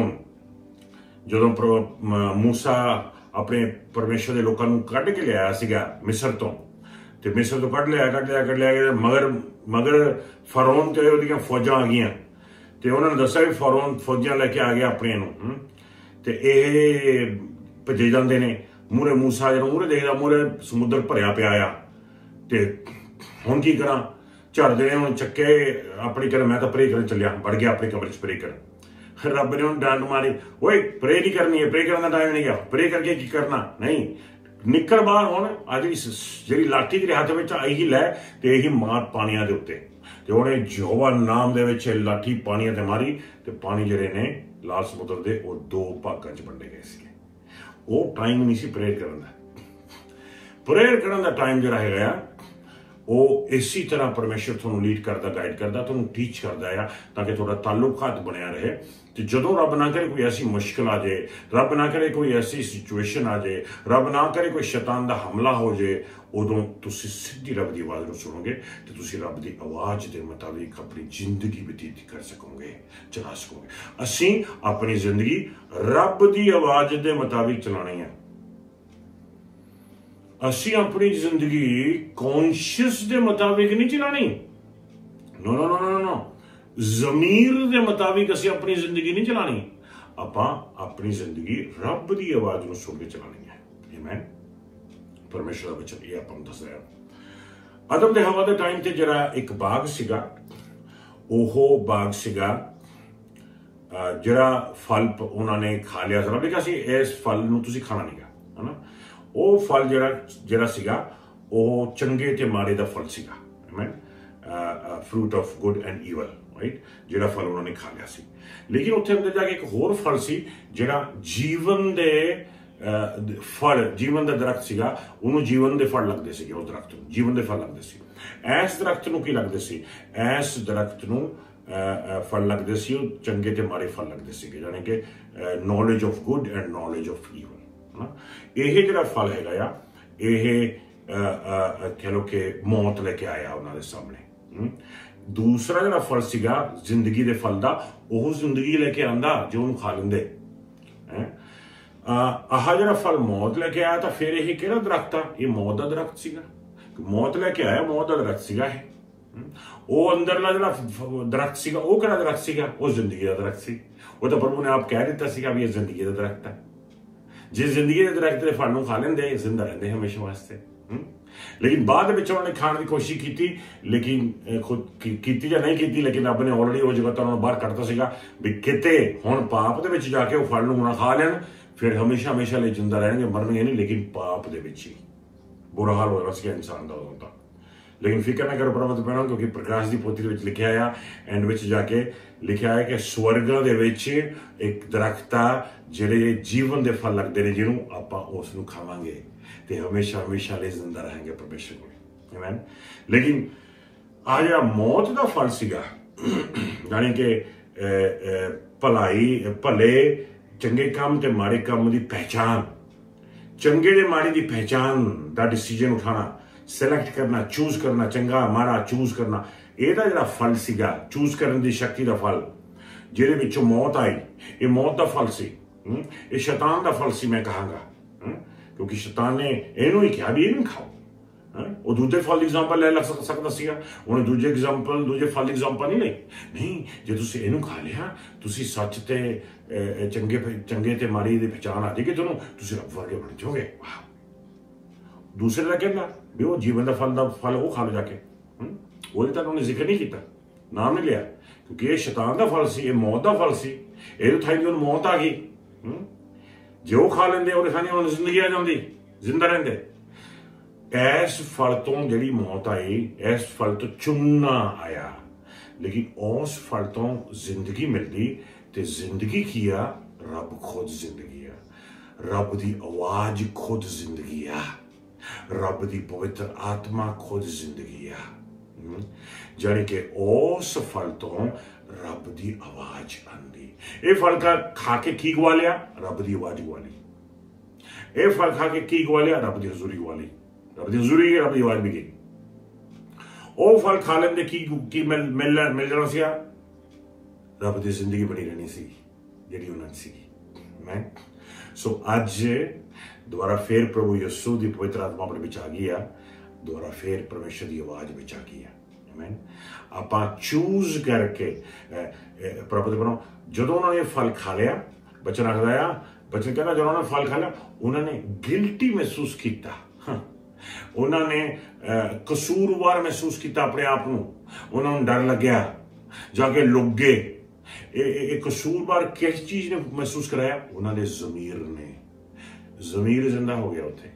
जदों मूसा अपने परमेश्वर के लोगों को कढ़ के लिया सीगा मिस्र तो, ਤੇ ਮਿਸਰ ਤੋਂ ਕੱਢ ਲਿਆ ਕੱਢ ਲਿਆ ਕੱਢ ਲਿਆ ਮਗਰ ਮਗਰ ਫਰੌਨ ਤੇ ਉਹਦੀਆਂ ਫੌਜਾਂ ਆ ਗਈਆਂ, ਤੇ ਉਹਨਾਂ ਨੇ ਦੱਸਿਆ ਵੀ ਫਰੌਨ ਫੌਜਾਂ ਲੈ ਕੇ ਆ ਗਿਆ ਆਪਣੇ ਨੂੰ, ਤੇ ਇਹ ਭੱਜੇ ਜਾਂਦੇ ਨੇ। ਮੂਹਰੇ ਮੂਸਾ ਜਦੋਂ ਮੂਹਰੇ ਦੇਖਦਾ, ਮੂਹਰੇ ਸਮੁੰਦਰ ਭਰਿਆ ਪਿਆ ਆ, ਤੇ ਹੁਣ ਕੀ ਕਰਾਂ, ਝੜਦੇ ਨੇ ਹੁਣ ਚੱਕੇ ਆਪਣੀ ਕਰ, ਮੈਂ ਤਾਂ ਪ੍ਰੇ ਕਰਨ ਚੱਲਿਆ, ਵੜ ਗਿਆ ਆਪਣੇ ਕਮਰੇ 'ਚ ਪ੍ਰੇ ਕਰਨ। ਰੱਬ ਨੇ ਉਹਨੂੰ ਡਾਂਟ ਮਾਰੀ, ਓਏ ਪ੍ਰੇ ਨਹੀਂ ਕਰਨੀ ਹੈ, ਪ੍ਰੇ ਕਰਨ ਦਾ ਟਾਈਮ ਨਹੀਂ ਗਿਆ, ਪ੍ਰੇ ਕਰਕੇ ਕੀ ਕਰਨਾ, ਨਹੀਂ ਨਿਕਲ ਬਾਹਰ। ਹੁਣ ਅੱਜ ਜਿਹੜੀ ਲਾਠੀ ਤੇਰੇ ਹੱਥ ਵਿੱਚ ਆਈ ਹੀ ਲੈ ਤੇ ਇਹੀ ਮਾਰ ਪਾਣੀਆਂ ਦੇ ਉੱਤੇ, ਤੇ ਉਹਨੇ ਯਹੋਵਾ ਨਾਮ ਦੇ ਵਿੱਚ ਲਾਠੀ ਪਾਣੀਆਂ ਤੇ ਮਾਰੀ, ਤੇ ਪਾਣੀ ਜਿਹੜੇ ਨੇ ਲਾਲ ਸਮੁੰਦਰ ਦੇ ਉਹ ਦੋ ਭਾਗਾਂ 'ਚ ਵੰਡੇ ਗਏ ਸੀਗੇ। ਉਹ ਟਾਈਮ ਨਹੀਂ ਸੀ ਪ੍ਰੇਅਰ ਕਰਨ ਦਾ। ਪ੍ਰੇਅਰ ਕਰਨ ਦਾ ਟਾਈਮ ਜਿਹੜਾ ਹੈਗਾ ਆ, ਉਹ ਇਸੇ ਤਰ੍ਹਾਂ ਪਰਮੇਸ਼ਰ ਤੁਹਾਨੂੰ ਲੀਡ ਕਰਦਾ, ਗਾਈਡ ਕਰਦਾ, ਤੁਹਾਨੂੰ ਟੀਚ ਕਰਦਾ ਆ, ਤਾਂ ਕਿ ਤੁਹਾਡਾ ਤਾਲੁਕਾਤ ਬਣਿਆ ਰਹੇ। ਤੇ ਜਦੋਂ ਰੱਬ ਨਾ ਕਰੇ ਕੋਈ ਐਸੀ ਮੁਸ਼ਕਿਲ ਆ ਜਾਏ, ਰੱਬ ਨਾ ਕਰੇ ਕੋਈ ਐਸੀ ਸਿਚੁਏਸ਼ਨ ਆ ਜਾਏ, ਰੱਬ ਨਾ ਕਰੇ ਕੋਈ ਸ਼ੈਤਾਨ ਦਾ ਹਮਲਾ ਹੋ ਜਾਏ, ਉਦੋਂ ਤੁਸੀਂ ਸਿੱਧੀ ਰੱਬ ਦੀ ਆਵਾਜ਼ ਨੂੰ ਸੁਣੋਗੇ ਤੇ ਤੁਸੀਂ ਰੱਬ ਦੀ ਆਵਾਜ਼ ਦੇ ਮੁਤਾਬਿਕ ਆਪਣੀ ਜ਼ਿੰਦਗੀ ਬਤੀਤ ਕਰ ਸਕੋਗੇ, ਚਲਾ ਸਕੋਗੇ। ਅਸੀਂ ਆਪਣੀ ਜ਼ਿੰਦਗੀ ਰੱਬ ਦੀ ਆਵਾਜ਼ ਦੇ ਮੁਤਾਬਿਕ ਚਲਾਉਣੀ ਹੈ। ਅਸੀਂ ਆਪਣੀ ਜ਼ਿੰਦਗੀ ਕੌਨਸ਼ੀਅਸ ਦੇ ਮੁਤਾਬਿਕ ਨਹੀਂ ਚਲਾਣੀ। ਨੋ ਨੋ ਨੋ ਨੋ ਨੋ ਜ਼ਮੀਰ ਦੇ ਮੁਤਾਬਿਕ ਅਸੀਂ ਆਪਣੀ ਜ਼ਿੰਦਗੀ ਨਹੀਂ ਚਲਾਣੀ। ਆਪਾਂ ਆਪਣੀ ਜ਼ਿੰਦਗੀ ਰੱਬ ਦੀ ਆਵਾਜ਼ ਨੂੰ ਸੁਣ ਕੇ ਚਲਾਣੀ ਹੈ। ਆਮੀਨ। ਪਰਮੇਸ਼ਰ ਦਾ ਵਚਨ ਇਹ ਆਪਾਂ ਨੂੰ ਦੱਸ ਰਿਹਾ। ਆਦਮ ਦੇ ਹਵਾ ਦੇ ਟਾਈਮ ਤੇ ਜਿਹੜਾ ਇੱਕ ਬਾਗ ਸੀਗਾ, ਉਹ ਬਾਗ ਸੀਗਾ ਜਿਹੜਾ ਫਲ ਉਹਨਾਂ ਨੇ ਖਾ ਲਿਆ ਸੀ। ਰੱਬ ਨੇ ਕਿਹਾ ਸੀ ਇਸ ਫਲ ਨੂੰ ਤੁਸੀਂ ਖਾਣਾ ਨਹੀਂਗਾ, ਹਨਾ। ਉਹ ਫਲ ਜਿਹੜਾ ਜਿਹੜਾ ਸੀਗਾ ਉਹ ਚੰਗੇ ਤੇ ਮਾੜੇ ਦਾ ਫਲ ਸੀਗਾ। ਆਮੀਨ। Fruit of good and evil, right, ਜਿਹੜਾ ਫਲ ਉਹਨਾਂ ਨੇ ਖਾ ਲਿਆ ਸੀ। ਲੇਕਿਨ ਉੱਥੇ ਅੰਦਰ ਜਾ ਕੇ ਇੱਕ ਹੋਰ ਫਲ ਸੀ ਜਿਹੜਾ ਜੀਵਨ ਦੇ ਫਲ, ਜੀਵਨ ਦਾ ਦਰਖਤ ਸੀਗਾ। ਉਹਨੂੰ ਜੀਵਨ ਦੇ ਫਲ ਲੱਗਦੇ ਸੀਗੇ, ਉਸ ਦਰਖਤ ਨੂੰ ਜੀਵਨ ਦੇ ਫਲ ਲੱਗਦੇ ਸੀ। ਇਸ ਦਰਖਤ ਨੂੰ ਕੀ ਲੱਗਦੇ ਸੀ? ਇਸ ਦਰਖਤ ਨੂੰ ਫਲ ਲੱਗਦੇ ਸੀ, ਉਹ ਚੰਗੇ ਤੇ ਮਾੜੇ ਫਲ ਲੱਗਦੇ ਸੀਗੇ, ਯਾਨੀ ਕਿ knowledge of good and knowledge of evil. ਇਹ ਜਿਹੜਾ ਫਲ ਹੈਗਾ ਆ, ਇਹ ਕਹਿ ਲਓ ਕਿ ਮੌਤ ਲੈ ਕੇ ਆਇਆ ਉਹਨਾਂ ਦੇ ਸਾਹਮਣੇ। ਦੂਸਰਾ ਜਿਹੜਾ ਫਲ ਸੀਗਾ ਜ਼ਿੰਦਗੀ ਦੇ ਫਲ ਦਾ, ਉਹ ਜ਼ਿੰਦਗੀ ਲੈ ਕੇ ਆਂਦਾ ਜੋ ਉਹਨੂੰ ਖਾ ਲੈਂਦੇ। ਆਹ ਜਿਹੜਾ ਫਲ ਮੌਤ ਲੈ ਕੇ ਆਇਆ, ਤਾਂ ਫਿਰ ਇਹ ਕਿਹੜਾ ਦਰਖਤ ਆ? ਇਹ ਮੌਤ ਦਾ ਦਰਖਤ ਸੀਗਾ। ਮੌਤ ਲੈ ਕੇ ਆਇਆ, ਮੌਤ ਦਾ ਦਰਖਤ ਸੀਗਾ ਇਹ। ਉਹ ਅੰਦਰਲਾ ਜਿਹੜਾ ਦਰਖਤ ਸੀਗਾ, ਉਹ ਕਿਹੜਾ ਦਰਖਤ ਸੀਗਾ? ਉਹ ਜ਼ਿੰਦਗੀ ਦਾ ਦਰਖਤ ਸੀ। ਉਹ ਤਾਂ ਪ੍ਰਭੂ ਨੇ ਆਪ ਕਹਿ ਦਿੱਤਾ ਸੀਗਾ ਵੀ ਇਹ ਜ਼ਿੰਦਗੀ ਦਾ ਦਰਖਤ ਹੈ। ਜੇ ਜ਼ਿੰਦਗੀ ਦੇ ਦਰਖਤ ਦੇ ਫਲ ਨੂੰ ਖਾ ਲੈਂਦੇ, ਜ਼ਿੰਦਾ ਰਹਿੰਦੇ ਹਮੇਸ਼ਾ ਵਾਸਤੇ। ਲੇਕਿਨ ਬਾਅਦ ਵਿੱਚ ਉਹਨਾਂ ਨੇ ਖਾਣ ਦੀ ਕੋਸ਼ਿਸ਼ ਕੀਤੀ, ਲੇਕਿਨ ਖੁਦ ਕੀਤੀ ਜਾਂ ਨਹੀਂ ਕੀਤੀ, ਲੇਕਿਨ ਰੱਬ ਨੇ ਆਲਰੇਡੀ ਉਹ ਜਗ੍ਹਾ ਤੋਂ ਉਹਨਾਂ ਨੂੰ ਬਾਹਰ ਕੱਢਤਾ ਸੀਗਾ ਵੀ ਕਿਤੇ ਹੁਣ ਪਾਪ ਦੇ ਵਿੱਚ ਜਾ ਕੇ ਉਹ ਫਲ ਨੂੰ ਨਾ ਖਾ ਲੈਣ, ਫਿਰ ਹਮੇਸ਼ਾ ਹਮੇਸ਼ਾ ਲਈ ਜਿੰਦਾ ਰਹਿਣਗੇ, ਮਰਨਗੇ ਨਹੀਂ, ਲੇਕਿਨ ਪਾਪ ਦੇ ਵਿੱਚ ਹੀ ਬੁਰਾ ਹਾਲ ਹੋਏਗਾ ਸੀਗਾ ਇਨਸਾਨ ਦਾ ਉਦੋਂ ਤਾਂ। ਲੇਕਿਨ ਫਿਕਰ ਨਾ ਕਰੋ ਪਰਮਤ ਪੈਣਾ, ਕਿਉਂਕਿ ਪ੍ਰਕਾਸ਼ ਦੀ ਪੋਥੀ ਦੇ ਵਿੱਚ ਲਿਖਿਆ ਆ, ਐਂਡ ਵਿੱਚ ਜਾ ਕੇ ਲਿਖਿਆ ਹੈ ਕਿ ਸਵਰਗਾਂ ਦੇ ਵਿੱਚ ਇੱਕ ਦਰਖਤ ਆ ਜਿਹੜੇ ਜੀਵਨ ਦੇ ਫਲ ਲੱਗਦੇ ਨੇ, ਜਿਹਨੂੰ ਆਪਾਂ ਉਸ ਨੂੰ ਖਾਵਾਂਗੇ ਤੇ ਹਮੇਸ਼ਾ ਹਮੇਸ਼ਾ ਲਈ ਜ਼ਿੰਦਾ ਰਹਾਂਗੇ ਪਰਮੇਸ਼ਰ ਕੋਲ। ਆਮੀਨ। ਲੇਕਿਨ ਆ ਜਿਹੜਾ ਮੌਤ ਦਾ ਫਲ ਸੀਗਾ, ਯਾਨੀ ਕਿ ਭਲਾਈ, ਭਲੇ ਚੰਗੇ ਕੰਮ ਤੇ ਮਾੜੇ ਕੰਮ ਦੀ ਪਹਿਚਾਨ, चंगे दे माड़ी दी पहचान दा डिसीजन उठाना, सिलेक्ट करना, चूज करना, चंगा माड़ा चूज करना, ਇਹਦਾ ਜਿਹੜਾ ਫਲ ਸੀਗਾ ਚੂਜ਼ ਕਰਨ ਦੀ ਸ਼ਕਤੀ ਦਾ ਫਲ, ਜਿਹਦੇ ਵਿੱਚੋਂ ਮੌਤ ਆਈ, ਇਹ ਮੌਤ ਦਾ ਫਲ ਸੀ, ਇਹ ਸ਼ੈਤਾਨ ਦਾ ਫਲ ਸੀ ਮੈਂ ਕਹਾਂਗਾ, ਕਿਉਂਕਿ ਸ਼ੈਤਾਨ ਨੇ ਇਹਨੂੰ ਹੀ ਕਿਹਾ ਵੀ ਇਹਨੂੰ ਖਾਓ। ਉਹ ਦੂਜੇ ਫਲ ਦੀ ਐਗਜ਼ਾਮਪਲ ਲੈ ਲੱਗ ਸਕਦਾ ਸੀਗਾ, ਉਹਨੇ ਦੂਜੇ ਐਗਜ਼ਾਮਪਲ ਦੂਜੇ ਫਲ ਦੀ ਐਗਜ਼ਾਮਪਲ ਨਹੀਂ ਲਈ। ਨਹੀਂ, ਜੇ ਤੁਸੀਂ ਇਹਨੂੰ ਖਾ ਲਿਆ, ਤੁਸੀਂ ਸੱਚ ਤੇ ਚੰਗੇ ਚੰਗੇ ਤੇ ਮਾੜੀ ਦੀ ਪਛਾਣ ਆ ਜਾਏਗੀ ਤੁਹਾਨੂੰ, ਤੁਸੀਂ ਰੱਬ ਵਰਗੇ ਬਣ ਜਾਓਗੇ। ਦੂਸਰੇ ਦਾ ਕਹਿੰਦਾ ਵੀ ਉਹ ਜੀਵਨ ਦਾ ਫਲ ਦਾ ਫਲ ਉਹ ਖਾ ਲਓ ਜਾ ਕੇ, ਉਹਦੇ ਤਾਂ ਉਹਨੇ ਜ਼ਿਕਰ ਨਹੀਂ ਕੀਤਾ, ਨਾਮ ਨਹੀਂ ਲਿਆ, ਕਿਉਂਕਿ ਇਹ ਸ਼ੈਤਾਨ ਦਾ ਫਲ ਸੀ, ਇਹ ਮੌਤ ਦਾ ਫਲ ਸੀ। ਇਹਦੇ ਥਾਂ ਦੀ ਉਹਨੂੰ ਮੌਤ ਆ ਗਈ। ਜੇ ਉਹ ਖਾ ਲੈਂਦੇ ਉਹਦੇ ਥਾਂ ਉਹਨੂੰ ਜ਼ਿੰਦਗੀ ਆ ਜਾਂਦੀ, ਜ਼ਿੰਦਾ ਰਹਿੰਦੇ। ਇਸ ਫਲ ਤੋਂ ਜਿਹੜੀ ਮੌਤ ਆਈ, ਇਸ ਫਲ ਤੋਂ ਚੁਣਨਾ ਆਇਆ, ਲੇਕਿਨ ਉਸ ਫਲ ਤੋਂ ਜ਼ਿੰਦਗੀ ਮਿਲਦੀ। ਤੇ ਜ਼ਿੰਦਗੀ ਕੀ ਆ? ਰੱਬ ਖੁਦ ਜ਼ਿੰਦਗੀ ਆ, ਰੱਬ ਦੀ ਆਵਾਜ਼ ਖੁਦ ਜ਼ਿੰਦਗੀ ਆ, ਰੱਬ ਦੀ ਪਵਿੱਤਰ ਆਤਮਾ ਖੁਦ ਜ਼ਿੰਦਗੀ ਆ। ਜਾਣੀ ਕਿ ਉਸ ਫਲ ਤੋਂ ਰੱਬ ਦੀ ਆਵਾਜ਼ ਆਉਂਦੀ। ਇਹ ਫਲ ਖਾ ਕੇ ਕੀ ਗਵਾ ਲਿਆ? ਰੱਬ ਦੀ ਆਵਾਜ਼ ਗਵਾ ਲਈ। ਇਹ ਫਲ ਖਾ ਕੇ ਕੀ ਗਵਾ ਲਿਆ? ਰੱਬ ਦੀ ਹਜ਼ੂਰੀ ਗਵਾ ਲਈ। ਰੱਬ ਦੀ ਹਜ਼ੂਰੀ ਗਈ, ਰੱਬ ਦੀ ਆਵਾਜ਼ ਵੀ ਗਈ। ਉਹ ਫਲ ਖਾ ਲੈਂਦੇ ਕੀ ਕੀ ਮਿਲ ਮਿਲ ਜਾਣਾ ਸੀਗਾ? ਰੱਬ ਦੀ ਜ਼ਿੰਦਗੀ ਬਣੀ ਰਹਿਣੀ ਸੀ ਜਿਹੜੀ ਉਹਨਾਂ ਦੀ ਸੀਗੀ। ਮੈਂ ਸੋ ਅੱਜ ਦੁਬਾਰਾ ਫੇਰ ਪ੍ਰਭੂ ਯਿਸੂ ਦੀ ਪਵਿੱਤਰ ਆਤਮਾ ਆਪਣੇ ਵਿੱਚ ਆ ਗਈ ਆ, ਦੁਬਾਰਾ ਫੇਰ ਪਰਮੇਸ਼ਰ ਦੀ ਆਵਾਜ਼ ਵਿੱਚ ਆ ਗਈ ਆ। ਆਮੀਨ। ਆਪਾਂ ਚੂਜ਼ ਕਰਕੇ ਪ੍ਰਭੂ ਦੇ ਬਣੋ। ਜਦੋਂ ਉਹਨਾਂ ਨੇ ਫਲ ਖਾ ਲਿਆ, ਬਚਨ ਆਖਦਾ ਆ, ਬਚਨ ਕਹਿੰਦਾ ਜਦੋਂ ਉਹਨਾਂ ਨੇ ਫਲ ਖਾ ਲਿਆ, ਉਹਨਾਂ ਨੇ ਗਿਲਟੀ ਮਹਿਸੂਸ ਕੀਤਾ, ਉਹਨਾਂ ਨੇ ਕਸੂਰਵਾਰ ਮਹਿਸੂਸ ਕੀਤਾ ਆਪਣੇ ਆਪ ਨੂੰ, ਉਹਨਾਂ ਨੂੰ ਡਰ ਲੱਗਿਆ, ਜਾ ਕੇ ਲੁਕ ਗਏ। ਇਹ ਕਸੂਰਵਾਰ ਕਿਸ ਚੀਜ਼ ਨੇ ਮਹਿਸੂਸ ਕਰਾਇਆ? ਉਹਨਾਂ ਦੇ ਜ਼ਮੀਰ ਨੇ। ਜ਼ਮੀਰ ਜ਼ਿੰਦਾ ਹੋ ਗਿਆ, ਉੱਥੇ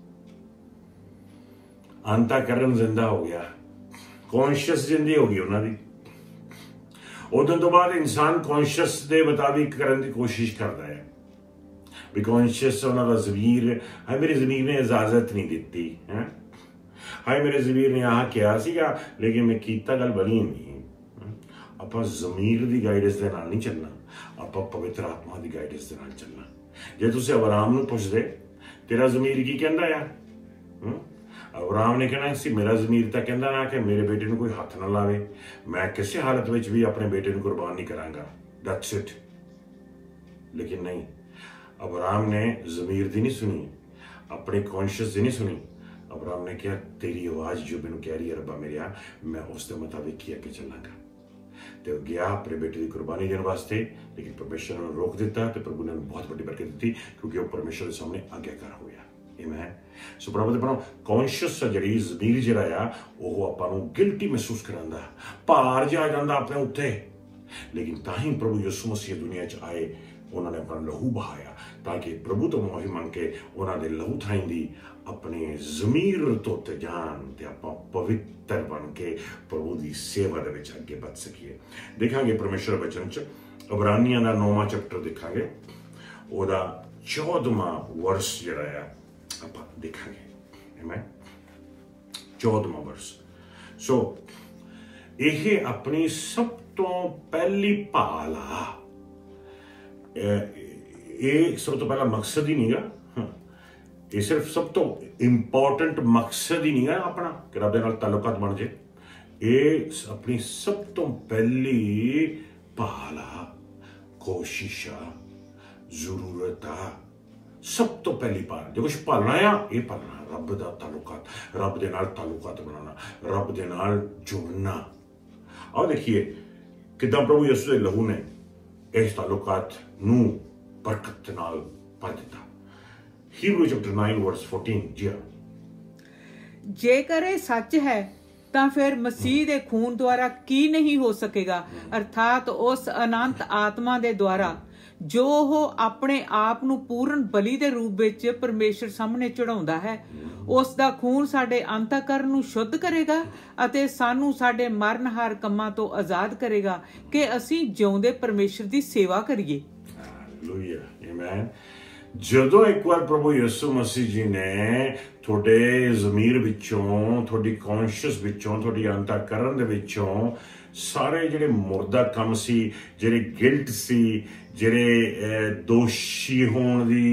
ਅੰਤःਕਰਨ ਜ਼ਿੰਦਾ ਹੋ ਗਿਆ, ਕੌਨਸ਼ੀਅਸ ਜ਼ਿੰਦਗੀ ਹੋ ਗਈ ਉਹਨਾਂ ਦੀ। ਉਦੋਂ ਤੋਂ ਬਾਅਦ ਇਨਸਾਨ ਕੌਨਸ਼ੀਅਸ ਦੇ ਮੁਤਾਬਿਕ ਕਰਨ ਦੀ ਕੋਸ਼ਿਸ਼ ਕਰਦਾ ਹੈ ਵੀ ਕੌਨਸ਼ੀਅਸ ਉਹਨਾਂ ਦਾ ਜ਼ਮੀਰ, ਹਾਏ ਮੇਰੇ ਜ਼ਮੀਰ ਨੇ ਇਜਾਜ਼ਤ ਨਹੀਂ ਦਿੱਤੀ, ਹੈ ਹਾਏ ਮੇਰੇ ਜ਼ਮੀਰ ਨੇ ਆਹ ਕਿਹਾ ਸੀਗਾ ਲੇਕਿਨ ਮੈਂ ਕੀਤਾ, ਗੱਲ ਬਣੀ ਨਹੀਂ। ਆਪਾਂ ਜ਼ਮੀਰ ਦੀ ਗਾਈਡੈਂਸ ਦੇ ਨਾਲ ਨਹੀਂ ਚੱਲਣਾ, ਆਪਾਂ ਪਵਿੱਤਰ ਆਤਮਾ ਦੀ ਗਾਈਡੈਂਸ ਦੇ ਨਾਲ ਚੱਲਣਾ। ਜੇ ਤੁਸੀਂ ਅਬਰਾਮ ਨੂੰ ਪੁੱਛਦੇ ਤੇਰਾ ਜ਼ਮੀਰ ਕੀ ਕਹਿੰਦਾ ਆ, ਅਬਰਾਮ ਨੇ ਕਹਿਣਾ ਸੀ ਮੇਰਾ ਜ਼ਮੀਰ ਤਾਂ ਕਹਿੰਦਾ ਨਾ ਕਿ ਮੇਰੇ ਬੇਟੇ ਨੂੰ ਕੋਈ ਹੱਥ ਨਾ ਲਾਵੇ, ਮੈਂ ਕਿਸੇ ਹਾਲਤ ਵਿੱਚ ਵੀ ਆਪਣੇ ਬੇਟੇ ਨੂੰ ਕੁਰਬਾਨ ਨਹੀਂ ਕਰਾਂਗਾ, ਦੈਟਸ ਇਟ। ਲੇਕਿਨ ਨਹੀਂ, ਅਬਰਾਮ ਨੇ ਜ਼ਮੀਰ ਦੀ ਨਹੀਂ ਸੁਣੀ, ਆਪਣੇ ਕੌਨਸ਼ੀਅਸ ਦੀ ਨਹੀਂ ਸੁਣੀ। ਅਬਰਾਮ ਨੇ ਕਿਹਾ ਤੇਰੀ ਆਵਾਜ਼ ਜੋ ਮੈਨੂੰ ਕਹਿ ਰਹੀ ਹੈ ਰੱਬਾ ਮੇਰਿਆ, ਮੈਂ ਉਸ ਦੇ ਮੁਤਾਬਿਕ ਹੀ ਅੱਗੇ ਚੱਲਾਂਗਾ। ਤੇ ਉਹ ਗਿਆ ਆਪਣੇ ਬੇਟੇ ਦੀ ਕੁਰਬਾਨੀ ਦੇਣ ਵਾਸਤੇ, ਲੇਕਿਨ ਪਰਮੇਸ਼ਰ ਨੇ ਰੋਕ ਦਿੱਤਾ ਤੇ ਪ੍ਰਭੂ ਨੇ ਬਹੁਤ ਵੱਡੀ ਬਰਕਤ ਦਿੱਤੀ ਕਿਉਂਕਿ ਉਹ ਪਰਮੇਸ਼ਰ ਦੇ ਸਾਹਮਣੇ ਆਗਿਆਕਾਰ ਹੋਇਆ। ਆਮੀਨ। ਸੋ ਪ੍ਰਭੂ ਦੇ ਬਣੋ ਕੌਨਸ਼ੀਅਸ ਜਿਹੜੀ ਜ਼ਮੀਰ ਜਿਹੜਾ ਆ ਉਹ ਆਪਾਂ ਨੂੰ ਗਿਲਟੀ ਮਹਿਸੂਸ ਕਰਾਂਦਾ, ਭਾਰ ਜਿਹਾ ਆ ਜਾਂਦਾ ਆਪਣੇ ਉੱਤੇ। ਲੇਕਿਨ ਤਾਂ ਹੀ ਪ੍ਰਭੂ ਯਿਸੂ ਮਸੀਹ ਦੁਨੀਆ 'ਚ ਆਏ, ਉਹਨਾਂ ਨੇ ਆਪਣਾ ਲਹੂ ਬਹਾਇਆ ਤਾਂ ਕਿ ਪ੍ਰਭੂ ਤੋਂ ਮੁਆਫੀ ਮੰਗ ਕੇ ਉਹਨਾਂ ਦੇ ਲਹੂ ਥਾਈਂ ਦੀ ਆਪਣੇ ਜ਼ਮੀਰ ਧੋਤੇ ਜਾਣ ਤੇ ਆਪਾਂ ਪਵਿੱਤਰ ਬਣ ਕੇ ਪ੍ਰਭੂ ਦੀ ਸੇਵਾ ਦੇ ਵਿੱਚ ਅੱਗੇ ਵੱਧ ਸਕੀਏ। ਦੇਖਾਂਗੇ ਪਰਮੇਸ਼ਰ ਵਚਨ 'ਚ ਇਬਰਾਨੀਆਂ ਦਾ ਨੌਵਾਂ ਚੈਪਟਰ ਦੇਖਾਂਗੇ, ਉਹਦਾ ਚੌਦਵਾਂ ਵਰਸ ਜਿਹੜਾ ਆ ਆਪਾਂ ਦੇਖਾਂਗੇ। ਆਮੀਨ। ਚੌਦਵਾਂ ਵਰਸ। ਸੋ ਇਹ ਆਪਣੀ ਸਭ ਤੋਂ ਪਹਿਲੀ ਭਾਲ ਆ। ਇਹ ਸਭ ਤੋਂ ਪਹਿਲਾ ਮਕਸਦ ਹੀ ਨਹੀਂਗਾ, ਇਹ ਸਿਰਫ ਸਭ ਤੋਂ ਇੰਪੋਰਟੈਂਟ ਮਕਸਦ ਹੀ ਨਹੀਂਗਾ ਆਪਣਾ ਕਿ ਰੱਬ ਦੇ ਨਾਲ ਤਾਲੁਕਾਤ ਬਣ ਜੇ। ਇਹ ਆਪਣੀ ਸਭ ਤੋਂ ਪਹਿਲੀ ਭਾਲ ਆ, ਕੋਸ਼ਿਸ਼ ਆ, ਜ਼ਰੂਰਤ ਆ। ਸਭ ਤੋਂ ਪਹਿਲੀ ਭਾਲ ਜੇ ਕੁਛ ਭਾਲਣਾ ਆ, ਇਹ ਭਾਲਣਾ ਰੱਬ ਦਾ ਤਾਲੁਕਾਤ, ਰੱਬ ਦੇ ਨਾਲ ਤਾਲੁਕਾਤ ਬਣਾਉਣਾ, ਰੱਬ ਦੇ ਨਾਲ ਜੁੜਨਾ। ਆਓ ਦੇਖੀਏ ਕਿੱਦਾਂ ਪ੍ਰਭੂ ਯਿਸੂ ਦੇ ਲਹੂ ਨੇ ਇਸ ਤਾਲੁਕਾਤ ਨੂੰ ਬਰਕਤ ਨਾਲ ਭਰ ਦਿੱਤਾ। ਹੀਬਰੂ ਚੈਪਟਰ ਨੌ ਵਰਸ ਚੌਦਾਂ। ਜੀ ਜੇਕਰ ਇਹ ਸੱਚ ਹੈ ਤਾਂ ਫਿਰ ਮਸੀਹ ਦੇ ਖੂਨ ਦੁਆਰਾ ਕੀ ਨਹੀਂ ਹੋ ਸਕੇਗਾ, ਅਰਥਾਤ ਉਸ ਅਨੰਤ ਆਤਮਾ ਦੇ ਦੁਆਰਾ ਜੋ ਉਹ ਆਪਣੇ ਆਪ ਨੂੰ ਪੂਰਨ ਬਲੀ ਦੇ ਰੂਪ ਵਿੱਚ ਪਰਮੇਸ਼ਰ ਸਾਹਮਣੇ ਚੜਾਉਂਦਾ ਹੈ। ਉਸ ਦਾ ਖੂਨ ਸਾਡੇ ਅੰਤःਕਰਨ ਨੂੰ ਸ਼ੁੱਧ ਕਰੇਗਾ ਅਤੇ ਸਾਨੂੰ ਸਾਡੇ ਮਰਨਹਾਰ ਕੰਮਾਂ ਤੋਂ ਆਜ਼ਾਦ ਕਰੇਗਾ ਕਿ ਅਸੀਂ ਜਿਉਂਦੇ ਪਰਮੇਸ਼ਰ ਦੀ ਸੇਵਾ ਕਰੀਏ। ਹਾਲੇਲੂਇਆ। ਆਮੀਨ। ਜਦੋਂ ਇੱਕ ਵਾਰ ਪ੍ਰਭੂ ਯਿਸੂ ਮਸੀਹ ਜੀ ਨੇ ਤੁਹਾਡੇ ਜ਼ਮੀਰ ਵਿੱਚੋਂ, ਤੁਹਾਡੀ ਕੌਨਸ਼ੀਅਸ ਵਿੱਚੋਂ, ਤੁਹਾਡੀ ਅੰਤःਕਰਨ ਦੇ ਵਿੱਚੋਂ ਸਾਰੇ ਜਿਹੜੇ ਮੁਰਦਾ ਕੰਮ ਸੀ, ਜਿਹੜੇ ਗਿਲਟ ਸੀ, ਜਿਹੜੇ ਦੋਸ਼ੀ ਹੋਣ ਦੀ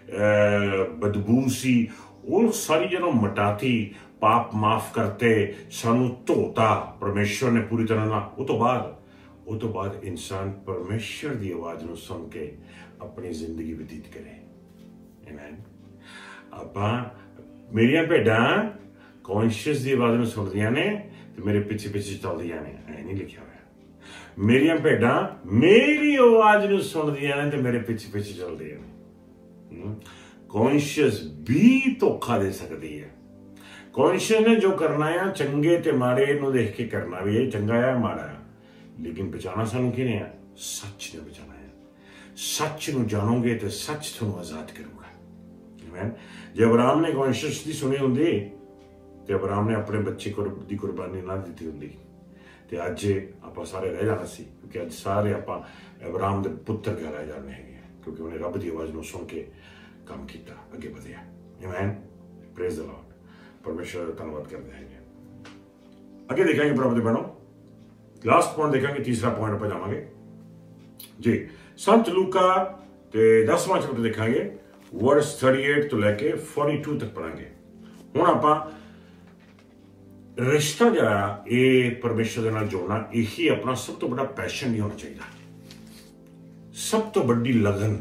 ਬਦਬੂ ਸੀ, ਉਹ ਸਾਰੀ ਜਦੋਂ ਮਟਾਤੀ, ਪਾਪ ਮਾਫ ਕਰਤੇ, ਸਾਨੂੰ ਧੋਤਾ ਪਰਮੇਸ਼ਰ ਨੇ ਪੂਰੀ ਤਰ੍ਹਾਂ ਨਾਲ। ਉਹ ਤੋਂ ਬਾਅਦ ਉਹ ਤੋਂ ਬਾਅਦ ਇਨਸਾਨ ਪਰਮੇਸ਼ਰ ਦੀ ਆਵਾਜ਼ ਨੂੰ ਸੁਣ ਕੇ ਆਪਣੀ ਜ਼ਿੰਦਗੀ ਬਤੀਤ ਕਰੇ। ਆਮੀਨ। ਆਪਾਂ ਮੇਰੀਆਂ ਭੇਡਾਂ ਕੌਨਸ਼ੀਅਸ ਦੀ ਆਵਾਜ਼ ਨੂੰ ਸੁਣਦੀਆਂ ਨੇ ਤੇ ਮੇਰੇ ਪਿੱਛੇ ਪਿੱਛੇ ਚੱਲਦੀਆਂ ਨੇ, ਐ ਨਹੀਂ ਲਿਖਿਆ ਹੋਇਆ। ਮੇਰੀਆਂ ਭੇਡਾਂ ਮੇਰੀ ਆਵਾਜ਼ ਨੂੰ ਸੁਣਦੀਆਂ ਨੇ ਤੇ ਮੇਰੇ ਪਿੱਛੇ ਪਿੱਛੇ ਚੱਲਦੀਆਂ ਨੇ। ਕੌਨਸ਼ੀਅਸ ਵੀ ਧੋਖਾ ਦੇ ਸਕਦੀ ਹੈ। ਕੌਨਸ਼ੀਅਸ ਨੇ ਜੋ ਕਰਨਾ ਆ ਚੰਗੇ ਤੇ ਮਾੜੇ ਨੂੰ ਦੇਖ ਕੇ ਕਰਨਾ, ਵੀ ਇਹ ਚੰਗਾ ਆ ਮਾੜਾ ਆ, ਲੇਕਿਨ ਬਚਾਉਣਾ ਸਾਨੂੰ ਕਿਹਨੇ ਆ? ਸੱਚ ਨੇ ਬਚਾਉਣਾ ਹੈ। ਸੱਚ ਨੂੰ ਜਾਣੋਗੇ ਤੇ ਸੱਚ ਤੁਹਾਨੂੰ ਆਜ਼ਾਦ ਕਰੂਗਾ। ਆਮੀਨ। ਜੇ ਅਬਰਾਮ ਨੇ ਕੌਨਸ਼ੀਅਸ ਦੀ ਸੁਣੀ ਹੁੰਦੀ ਤੇ ਅਬਰਾਮ ਨੇ ਆਪਣੇ ਬੱਚੇ ਦੀ ਕੁਰਬਾਨੀ ਨਾ ਦਿੱਤੀ ਹੁੰਦੀ ਤੇ ਅੱਜ ਆਪਾਂ ਸਾਰੇ ਰਹਿ ਜਾਣਾ ਸੀ, ਕਿਉਂਕਿ ਅੱਜ ਸਾਰੇ ਆਪਾਂ ਅਬਰਾਮ ਦੇ ਪੁੱਤਰ ਕਹਿਲਾਏ ਜਾਂਦੇ ਹੈਗੇ, ਕਿਉਂਕਿ ਉਹਨੇ ਰੱਬ ਦੀ ਆਵਾਜ਼ ਨੂੰ ਸੁਣ ਕੇ ਕੰਮ ਕੀਤਾ, ਅੱਗੇ ਵਧਿਆ। ਆਮੀਨ। Praise the Lord. ਪਰਮੇਸ਼ਰ ਦਾ ਧੰਨਵਾਦ ਕਰਦੇ ਹੈਗੇ। ਅੱਗੇ ਦੇਖਾਂਗੇ ਪ੍ਰਭੂ ਦੇ ਭੈਣੋ, ਲਾਸਟ ਪੁਆਇੰਟ ਦੇਖਾਂਗੇ, ਤੀਸਰਾ ਪੁਆਇੰਟ ਆਪਾਂ ਜਾਵਾਂਗੇ ਜੀ ਸੰਤ ਲੂਕਾ ਤੇ ਦਸਵਾਂ ਚੈਪਟਰ ਦੇਖਾਂਗੇ, ਵਰਸ ਅਠਤਾਲੀ ਤੋਂ ਲੈ ਕੇ ਬयालीस ਤੱਕ ਪੜਾਂਗੇ। ਹੁਣ ਆਪਾਂ ਰਿਸ਼ਤਾ ਜਿਹੜਾ ਇਹ ਪਰਮੇਸ਼ਰ ਦੇ ਨਾਲ ਜੋੜਨਾ, ਇਹੀ ਆਪਣਾ ਸਭ ਤੋਂ ਵੱਡਾ ਪੈਸ਼ਨ ਨਹੀਂ ਹੋਣਾ ਚਾਹੀਦਾ, ਸਭ ਤੋਂ ਵੱਡੀ ਲਗਨ।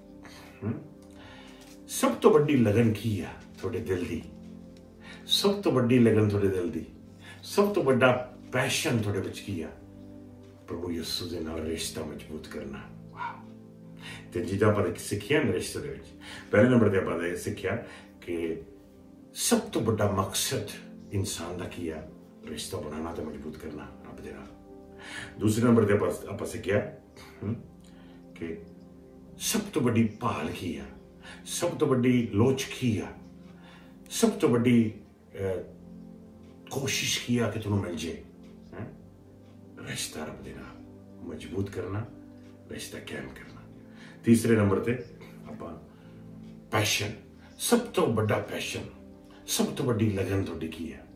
ਸਭ ਤੋਂ ਵੱਡੀ ਲਗਨ ਕੀ ਆ ਤੁਹਾਡੇ ਦਿਲ ਦੀ? ਸਭ ਤੋਂ ਵੱਡੀ ਲਗਨ ਤੁਹਾਡੇ ਦਿਲ ਦੀ, ਸਭ ਤੋਂ ਵੱਡਾ ਪੈਸ਼ਨ ਤੁਹਾਡੇ ਵਿੱਚ ਕੀ ਆ? ਪ੍ਰਭੂ ਯਿਸੂ ਦੇ ਨਾਲ ਰਿਸ਼ਤਾ ਮਜ਼ਬੂਤ ਕਰਨਾ। ਵਾਹ। ਤੇ ਜਿੱਦਾਂ ਆਪਾਂ ਸਿੱਖਿਆ ਨਾ ਰਿਸ਼ਤੇ ਦੇ ਵਿੱਚ, ਪਹਿਲੇ ਨੰਬਰ ਤੇ ਆਪਾਂ ਇਹ ਸਿੱਖਿਆ ਕਿ ਸਭ ਤੋਂ ਵੱਡਾ ਮਕਸਦ ਇਨਸਾਨ ਦਾ ਕੀ ਆ? ਰਿਸ਼ਤਾ ਬਣਾਉਣਾ ਤੇ ਮਜ਼ਬੂਤ ਕਰਨਾ ਰੱਬ ਦੇ ਨਾਲ। ਦੂਸਰੇ ਨੰਬਰ ਤੇ ਆਪਾਂ ਆਪਾਂ ਸਿੱਖਿਆ ਕਿ ਸਭ ਤੋਂ ਵੱਡੀ ਭਾਲ ਕੀ ਆ? ਸਭ ਤੋਂ ਵੱਡੀ ਲੋਚ ਕੀ ਆ? ਸਭ ਤੋਂ ਵੱਡੀ ਕੋਸ਼ਿਸ਼ ਕੀ ਆ ਕਿ ਤੁਹਾਨੂੰ ਮਿਲ ਜੇ? ਰਿਸ਼ਤਾ ਰੱਬ ਦੇ ਨਾਲ ਮਜ਼ਬੂਤ ਕਰਨਾ, ਰਿਸ਼ਤਾ ਕਾਇਮ ਕਰਨਾ। ਤੀਸਰੇ ਨੰਬਰ ਤੇ ਆਪਾਂ ਪੈਸ਼ਨ, ਸਭ ਤੋਂ ਵੱਡਾ ਪੈਸ਼ਨ, ਸਭ ਤੋਂ ਵੱਡੀ ਲਗਨ ਤੁਹਾਡੀ ਕੀ ਹੈ?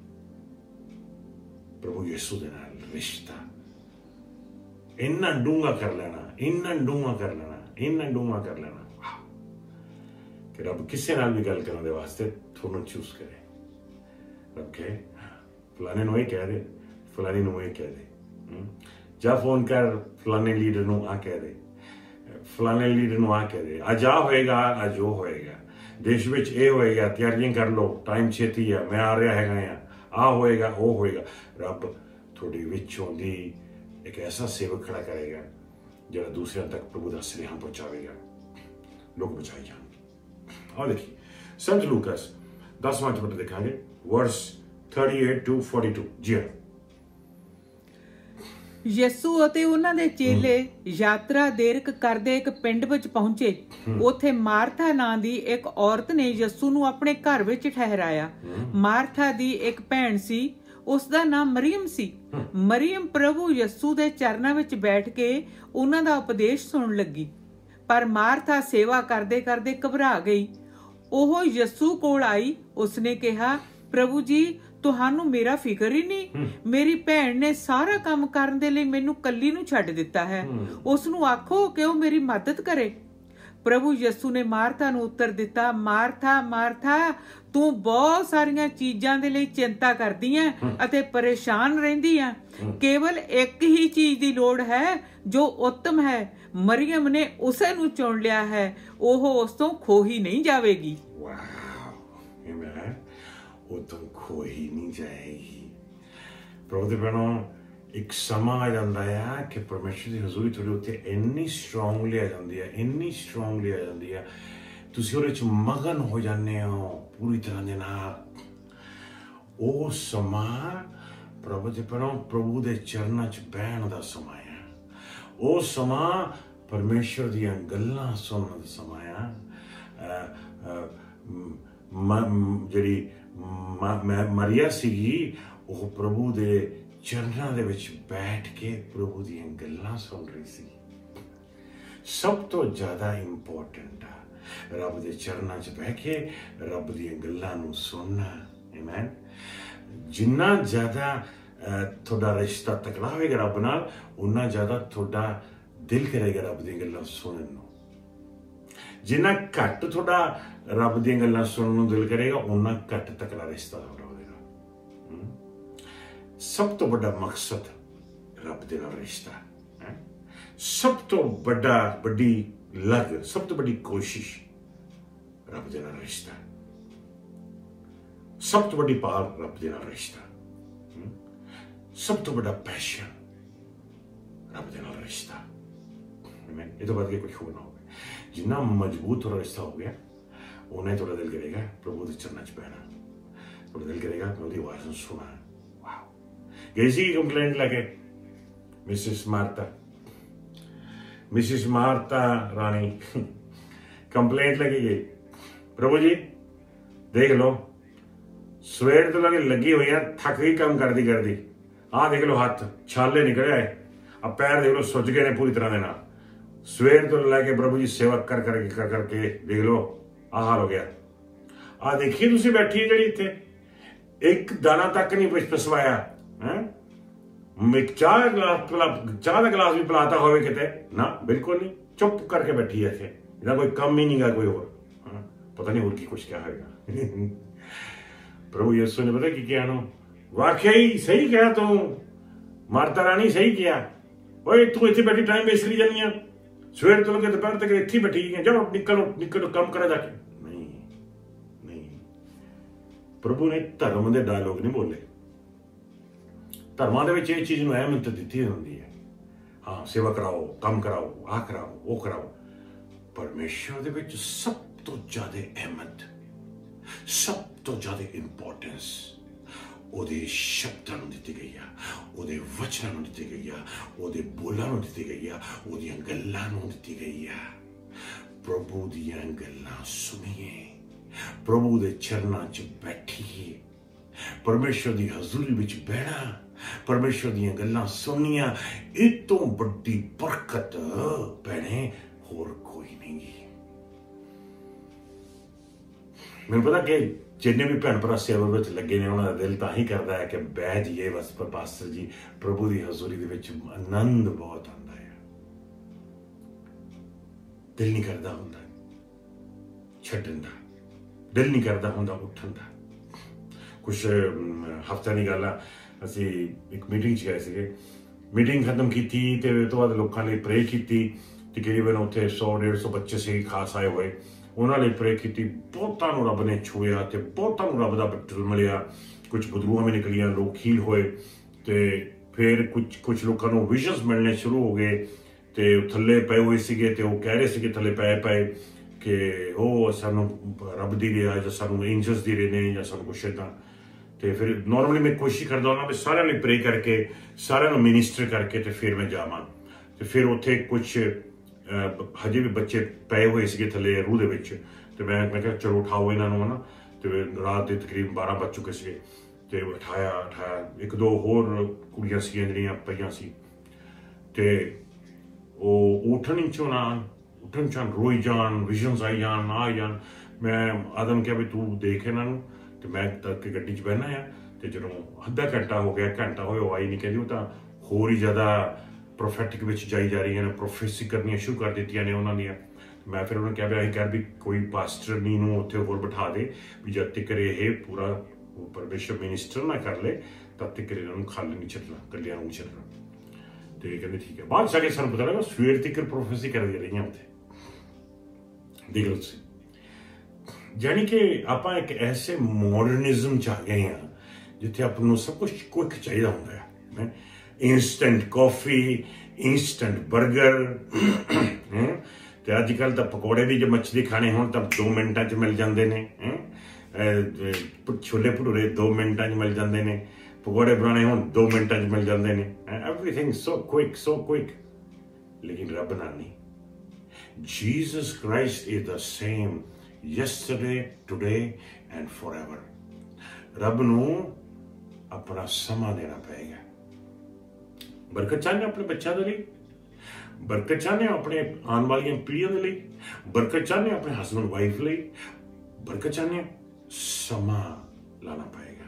ਪ੍ਰਭੂ ਯਿਸੂ ਦੇ ਨਾਲ ਰਿਸ਼ਤਾ ਇੰਨਾ ਡੂੰਘਾ ਕਰ ਲੈਣਾ, ਇੰਨਾ ਡੂੰਘਾ ਕਰ ਲੈਣਾ, ਇੰਨਾ ਡੂੰਘਾ ਕਰ ਲੈਣਾ ਕਿ ਰੱਬ ਕਿਸੇ ਨਾਲ ਵੀ ਗੱਲ ਕਰਨ ਦੇ ਵਾਸਤੇ ਤੁਹਾਨੂੰ ਚੂਜ਼ ਕਰੇ। ਰੱਬ ਕਹੇ ਫਲਾਣੇ ਨੂੰ ਇਹ ਕਹਿ ਦੇ, ਫਲਾਣੀ ਨੂੰ ਇਹ ਕਹਿ ਦੇ, ਜਾ ਫੋਨ ਕਰ ਫਲਾਣੇ ਲੀਡਰ ਨੂੰ ਆ ਕਹਿ ਦੇ, ਫਲਾਣੇ ਲੀਡਰ ਨੂੰ ਆ ਕਹਿ ਦੇ, ਅੱਜ ਆ ਹੋਏਗਾ, ਅੱਜ ਉਹ ਹੋਏਗਾ, ਦੇਸ਼ ਵਿੱਚ ਇਹ ਹੋਏਗਾ, ਤਿਆਰੀਆਂ ਕਰ ਲਓ, ਟਾਈਮ ਛੇਤੀ ਆ, ਮੈਂ ਆ ਰਿਹਾ ਹੈਗਾ ਆ, ਆ ਹੋਏਗਾ, ਉਹ ਹੋਏਗਾ। ਰੱਬ ਤੁਹਾਡੇ ਵਿੱਚੋਂ ਦੀ ਇੱਕ ਐਸਾ ਸੇਵਕ ਖੜਾ ਕਰੇਗਾ ਜਿਹੜਾ ਦੂਸਰਿਆਂ ਤੱਕ ਪ੍ਰਭੂ ਦਾ ਸੁਨੇਹਾ ਪਹੁੰਚਾਵੇਗਾ, ਲੋਕ ਬਚਾਏ ਜਾਣਗੇ। ਆਓ ਦੇਖੀਏ ਸੰਤ ਲੂਕਾਸ ਦਸਵਾਂ ਚੈਪਟਰ ਦੇਖਾਂਗੇ, ਵਰਸ ਅਠਤਾਲੀ ਤੋਂ ਬयालीस। ਜੀ ਹਾਂ। ਯਿਸੂ ਅਤੇ ਉਹਨਾਂ ਦੇ ਚੇਲੇ ਯਾਤਰਾ ਦੇਰਕ ਕਰਦੇ ਇੱਕ ਪਿੰਡ ਵਿੱਚ ਪਹੁੰਚੇ। ਉੱਥੇ ਮਾਰਥਾ ਨਾਂ ਦੀ ਇੱਕ ਔਰਤ ਨੇ ਯਿਸੂ ਨੂੰ ਆਪਣੇ ਘਰ ਵਿੱਚ ਠਹਿਰਾਇਆ। ਮਾਰਥਾ ਦੀ ਇੱਕ ਭੈਣ ਸੀ, ਉਸ ਦਾ ਨਾਮ ਮਰੀਮ ਸੀ। ਮਰੀਮ ਪ੍ਰਭੂ ਯਿਸੂ ਦੇ ਚਰਨਾਂ ਵਿੱਚ ਬੈਠ ਕੇ ਉਹਨਾਂ ਦਾ ਉਪਦੇਸ਼ ਸੁਣਨ ਲੱਗੀ, ਪਰ ਮਾਰਥਾ ਸੇਵਾ ਕਰਦੇ ਕਰਦੇ ਘਬਰਾ ਗਈ। ਉਹ ਯਿਸੂ ਕੋਲ ਆਈ, ਉਸਨੇ ਕਿਹਾ, ਪ੍ਰਭੂ ਜੀ, ਤੁਹਾਨੂੰ ਮੇਰਾ ਫਿਕਰ ਹੀ ਨਹੀਂ? ਮੇਰੀ ਭੈਣ ਨੇ ਸਾਰਾ ਕੰਮ ਕਰਨ ਦੇ ਲਈ ਮੈਨੂੰ ਕੱਲੀ ਨੂੰ ਛੱਡ ਦਿੱਤਾ ਹੈ। ਉਸ ਨੂੰ ਆਖੋ ਕਿ ਉਹ ਮੇਰੀ ਮਦਦ ਕਰੇ। ਪ੍ਰਭੂ ਯਿਸੂ ਨੇ ਮਾਰਥਾ ਨੂੰ ਉੱਤਰ ਦਿੱਤਾ, ਮਾਰਥਾ ਮਾਰਥਾ, ਤੂੰ ਬਹੁਤ ਸਾਰੀਆਂ ਚੀਜ਼ਾਂ ਦੇ ਲਈ ਚਿੰਤਾ ਕਰਦੀ ਹੈ ਅਤੇ ਪਰੇਸ਼ਾਨ ਰਹਿੰਦੀ ਹੈ। ਕੇਵਲ ਇੱਕ ਹੀ ਚੀਜ਼ ਦੀ ਲੋੜ ਹੈ ਜੋ ਉੱਤਮ ਹੈ। ਮਰੀਮ ਨੇ ਉਸੇ ਨੂੰ ਚੁਣ ਲਿਆ ਹੈ, ਉਹ ਉਸ ਤੋਂ ਖੋਹੀ ਨਹੀਂ ਜਾਵੇਗੀ। ਉਹ ਤਾਂ ਖੋਹੀ ਨਹੀਂ ਜਾਏਗੀ। ਪ੍ਰਭੂ ਦੇ ਭੈਣੋ, ਇੱਕ ਸਮਾਂ ਆ ਜਾਂਦਾ ਆ ਕਿ ਪਰਮੇਸ਼ਰ ਦੀ ਹਜ਼ੂਰੀ ਤੁਹਾਡੇ ਉੱਤੇ ਇੰਨੀ ਸਟਰੋਂਗਲੀ ਆ ਜਾਂਦੀ ਹੈ, ਇੰਨੀ ਸਟਰੋਂਗਲੀ ਆ ਜਾਂਦੀ ਹੈ, ਤੁਸੀਂ ਉਹਦੇ 'ਚ ਮਗਨ ਹੋ ਜਾਂਦੇ ਹੋ ਪੂਰੀ ਤਰ੍ਹਾਂ ਦੇ ਨਾਲ। ਉਹ ਸਮਾਂ ਪ੍ਰਭੂ ਦੇ ਭੈਣੋ, ਪ੍ਰਭੂ ਦੇ ਚਰਨਾਂ 'ਚ ਬਹਿਣ ਦਾ ਸਮਾਂ ਆ। ਉਹ ਸਮਾਂ ਪਰਮੇਸ਼ਰ ਦੀਆਂ ਗੱਲਾਂ ਸੁਣਨ ਦਾ ਸਮਾਂ ਆ। ਜਿਹੜੀ ਮਰੀਆ ਸੀਗੀ, ਉਹ ਪ੍ਰਭੂ ਦੇ ਚਰਨਾਂ ਦੇ ਵਿੱਚ ਬੈਠ ਕੇ ਪ੍ਰਭੂ ਦੀਆਂ ਗੱਲਾਂ ਸੁਣ ਰਹੀ ਸੀ। ਸਭ ਤੋਂ ਜ਼ਿਆਦਾ ਇੰਪੋਰਟੈਂਟ ਆ ਰੱਬ ਦੇ ਚਰਨਾਂ 'ਚ ਬਹਿ ਕੇ ਰੱਬ ਦੀਆਂ ਗੱਲਾਂ ਨੂੰ ਸੁਣਨਾ। ਆਮੀਨ। ਜਿੰਨਾ ਜ਼ਿਆਦਾ ਤੁਹਾਡਾ ਰਿਸ਼ਤਾ ਤਕੜਾ ਹੋਵੇਗਾ ਰੱਬ ਨਾਲ, ਉਨਾ ਜ਼ਿਆਦਾ ਤੁਹਾਡਾ ਦਿਲ ਕਰੇਗਾ ਰੱਬ ਦੀਆਂ ਗੱਲਾਂ ਸੁਣਨ ਨੂੰ। जिन्ना घट थोड़ा रब दी गल्लां सुनने नूं दिल करेगा उन्ना घट तकड़ा रिश्ता होगा। सब तो बड़ा मकसद रब दे नाल रिश्ता है, सब तो बड़ा बड़ी लग, सब तो बड़ी कोशिश रब दे नाल रिश्ता, सब तो बड़ी पार रब दे नाल रिश्ता, सब तो बड़ा पैशन रब दे नाल रिश्ता। ये तो बाद के कुछ हो ना हो, जिन्ना मजबूत थोड़ा रिश्ता हो गया उन्हें थोड़ा दिल करेगा प्रभु के चरणों च पैना, थोड़ा दिल करेगा मैं उसकी आवाज सुना। वाह, गई सी कंप्लेंट लगे Mrs Marta, Mrs Marta Rani complaint लगी गई, प्रभु जी देख लो सवेर तो लगे लगी हुई है, थक गई काम करती करती, आ देख लो हाथ छाले निकले आए, अब पैर देख लो सुज गए ने पूरी तरह देना, सवेर तो लैके प्रभु जी सेवा कर करके कर करके देख लो आ हाल हो गया। आ देखिए तुम बैठी है जी इतने एक दाना तक नहीं पसवाया है, चाह गिलास चाह का गिलास भी पिलाता हो किते ना, बिल्कुल नहीं, चुप करके बैठी है इतने, इधर कोई कम ही नहीं गा कोई और, पता नहीं और की कुछ क्या होगा। प्रभु यीशु ने पता कि क्या नो वाकई सही कहा तू मार्ता रानी, सही किया, ओए तू इतनी बैठी टाइम वेस्ट करी जानी है, सवेर तो लगे दोपहर तक इतनी बैठी है, जाओ निकलो निकलो काम करा जाके। नहीं नहीं, प्रभु ने धर्म के डायलॉग नहीं बोले, धर्मां दे विच इह चीज नूं अहमियत दित्ती हुंदी है, हाँ सेवा कराओ काम कराओ आ कराओ वो कराओ, परमेश्वर दे विच सब तो ज्यादा अहमियत, सब तो ज्यादा इंपॉर्टेंस ਉਹਦੇ ਸ਼ਬਦਾਂ ਨੂੰ ਦਿੱਤੀ ਗਈ ਆ, ਉਹਦੇ ਵਚਨਾਂ ਨੂੰ ਦਿੱਤੀ ਗਈ ਆ, ਉਹਦੇ ਬੋਲਾਂ ਨੂੰ ਦਿੱਤੀ ਗਈ ਆ, ਉਹਦੀਆਂ ਗੱਲਾਂ ਨੂੰ ਦਿੱਤੀ ਗਈ ਆ। ਪ੍ਰਭੂ ਦੀਆਂ ਗੱਲਾਂ ਸੁਣੀਏ, ਪ੍ਰਭੂ ਦੇ ਚਰਨਾਂ 'ਚ ਬੈਠੀਏ, ਪਰਮੇਸ਼ਰ ਦੀ ਹਜ਼ੂਰੀ ਵਿੱਚ ਬਹਿਣਾ, ਪਰਮੇਸ਼ਰ ਦੀਆਂ ਗੱਲਾਂ ਸੁਣਨੀਆਂ, ਇਹ ਤੋਂ ਵੱਡੀ ਬਰਕਤ ਭੈਣੇ ਹੋਰ ਕੋਈ ਨਹੀਂ। ਮੈਨੂੰ ਪਤਾ ਕਿ जिन्हें भी भैन भरा सेवा में लगे ने उन्होंने दिल तां ही करता है कि बह जाइए बस पर पास्टर जी प्रभु की हजूरी दे विच आनंद बहुत आता है, दिल नहीं करता हुंदा छड्डण दा, दिल नहीं करता हुंदा उठण दा। कुछ हफ्ता नहीं गल असीं एक मीटिंग च गए सीगे, मीटिंग खत्म की ते उस तो बाद लोकां लई प्रे कीती, तकरीबन उत्थे सौ डेढ़ सौ बच्चे से खास आए हुए, उन्होंने प्रे की, बहुतों रब ने छुआ तो बहुतों रब का बटल मिलिया, कुछ बदबूआं भी निकलियां, लोग हील होए, तो फिर कुछ कुछ लोगों विजन्स मिलने शुरू हो गए, तो थले पे हुए थे, तो कह रहे थे थले पै पाए कि वह सानू रब दी रहा या सानू एंजल्स दी रहे ने या सानू कुछ इदा। तो फिर नॉर्मली मैं कोशिश करता हूँ भी सारे ने प्रे करके सारे मिनिस्टर करके तो फिर मैं जावां, तो फिर उत्थे कुछ हजे भी बच्चे पे हुए थे थले रूह दे विच, ते मैं मैं कहा चलो उठाओ इन्हां नूं है ना, तो रात के तकरीबन बारह बज चुके थे, तो उठाया उठाया एक दो होर कुड़ियां सी जिहड़ियां पईयां सी, ते ओह उठन चो ना उठन चान रोई जान, विजन्स आई जान आ जान। मैं आदम कहा भी तू देख इन्हां नूं, ते मैं तक गड्डी च बहना आ, तो जदों अद्धा घंटा हो गया घंटा होया वो आई नहीं, कहंदी वो तां होर ही ज़्यादा प्रोफैटिक विच जाई जा रही है, प्रोफेसी करनियां शुरू कर दित्तियां ने उन्होंने। मैं फिर उन्होंने कहा भी असीं कर भी कोई पास्टर नी नूं उत्थे होर बिठा दे भी जब तक ये पूरा परमेश्वर मिनिस्टर ना कर ले तब तक इन्होंने खाली नहीं छड्डना, कलियां नहीं छड्डना। तो ये कहते ठीक है, बाद जाके सानूं पता लगा सवेर तक प्रोफेसी कर रही उत्थे, देख लो तुसीं। यानी कि आपां एक ऐसे मॉडर्निज्म च आ गए हैं जिथे आपां सब कुछ क्विक चाहिए होंदा है, इंस्टेंट कॉफी, इंस्टेंट बर्गर, तो अजकल तो पकौड़े भी जो मछली खाने हो तब दो मिनटा च मिल जाते हैं, छोले भटूरे दो मिनटा च मिल जाते हैं, पकौड़े बनाने हो दो मिनटा च मिल जाते हैं, everything so quick so quick. लेकिन रब ना नहीं, Jesus Christ is the same yesterday today and forever. रब नूं अपना समा देना पड़ेगा। बरकत चाहते अपने बच्चों के लिए, बरकत चाहते अपने आने वाली पीढ़ियों के लिए, बरकत चाहते अपने हसबैंड वाइफ लिए, बरकत चाहते समा लाना पड़ेगा,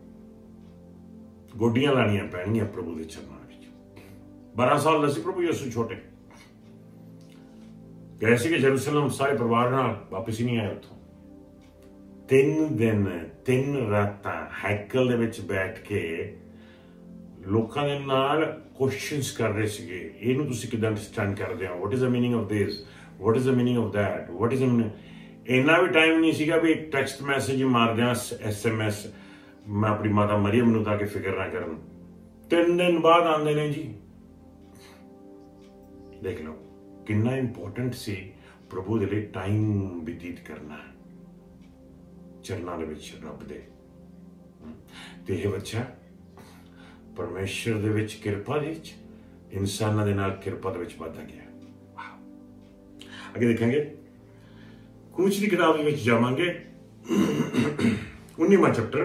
गोडियां लानियां पैणगियां प्रभु के चरणों में। बारह साल दसी प्रभु यीशु छोटे, ਗਏ ਸੀਗੇ ਜਰੂਸਲਮ ਸਾਰੇ ਪਰਿਵਾਰ ਨਾਲ, ਵਾਪਸ ਹੀ ਨਹੀਂ ਆਏ ਉੱਥੋਂ। ਤਿੰਨ ਦਿਨ ਤਿੰਨ ਰਾਤਾਂ ਹੈਕਲ ਦੇ ਵਿੱਚ ਬੈਠ ਕੇ ਲੋਕਾਂ ਦੇ ਨਾਲ ਕੁਐਸਚਨਸ ਕਰ ਰਹੇ ਸੀਗੇ, ਇਹਨੂੰ ਤੁਸੀਂ ਕਿੱਦਾਂ ਅੰਡਰਸਟੈਂਡ ਕਰਦੇ ਹੋ, what is the meaning of this, what is the meaning of that, what is ਇੰਨਾ ਵੀ ਟਾਈਮ ਨਹੀਂ ਸੀਗਾ ਵੀ ਟੈਕਸਟ ਮੈਸੇਜ ਮਾਰ ਦਿਆਂ, ਐਸ ਐਮ ਐਸ ਮੈਂ ਆਪਣੀ ਮਾਤਾ ਮਰੀਮ ਨੂੰ ਤਾਂ ਕਿ ਫਿਕਰ ਨਾ ਕਰਨ। ਤਿੰਨ ਦਿਨ ਬਾਅਦ ਆਉਂਦੇ ਨੇ ਜੀ। ਦੇਖ ਲਓ ਕਿੰਨਾ ਇੰਪੋਰਟੈਂਟ ਸੀ ਪ੍ਰਭੂ ਦੇ ਲਈ ਟਾਈਮ ਬਤੀਤ ਕਰਨਾ ਚਰਨਾਂ ਦੇ ਵਿੱਚ ਰੱਬ ਦੇ। ਤੇ ਇਹ ਬੱਚਾ ਪਰਮੇਸ਼ਰ ਦੇ ਵਿੱਚ ਕਿਰਪਾ ਦੇ ਵਿੱਚ ਇਨਸਾਨਾਂ ਦੇ ਨਾਲ ਕਿਰਪਾ ਦੇ ਵਿੱਚ ਵਾਧਾ ਗਿਆ। ਅੱਗੇ ਦੇਖਾਂਗੇ ਕੂਚ ਦੀ ਕਿਤਾਬ ਦੇ ਵਿੱਚ ਜਾਵਾਂਗੇ, ਉन्नीवां ਚੈਪਟਰ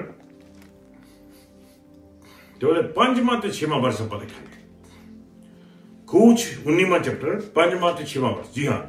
ਤੇ ਉਹਦੇ ਪੰਜਵਾਂ ਤੇ ਛੇਵਾਂ ਵਰਸ ਆਪਾਂ ਦੇਖਾਂਗੇ। ਕੂਚ उन्नीवां ਚੈਪਟਰ ਪੰਜਵਾਂ ਤੇ ਛੇਵਾਂ ਵਰਸ। ਜੀ ਹਾਂ,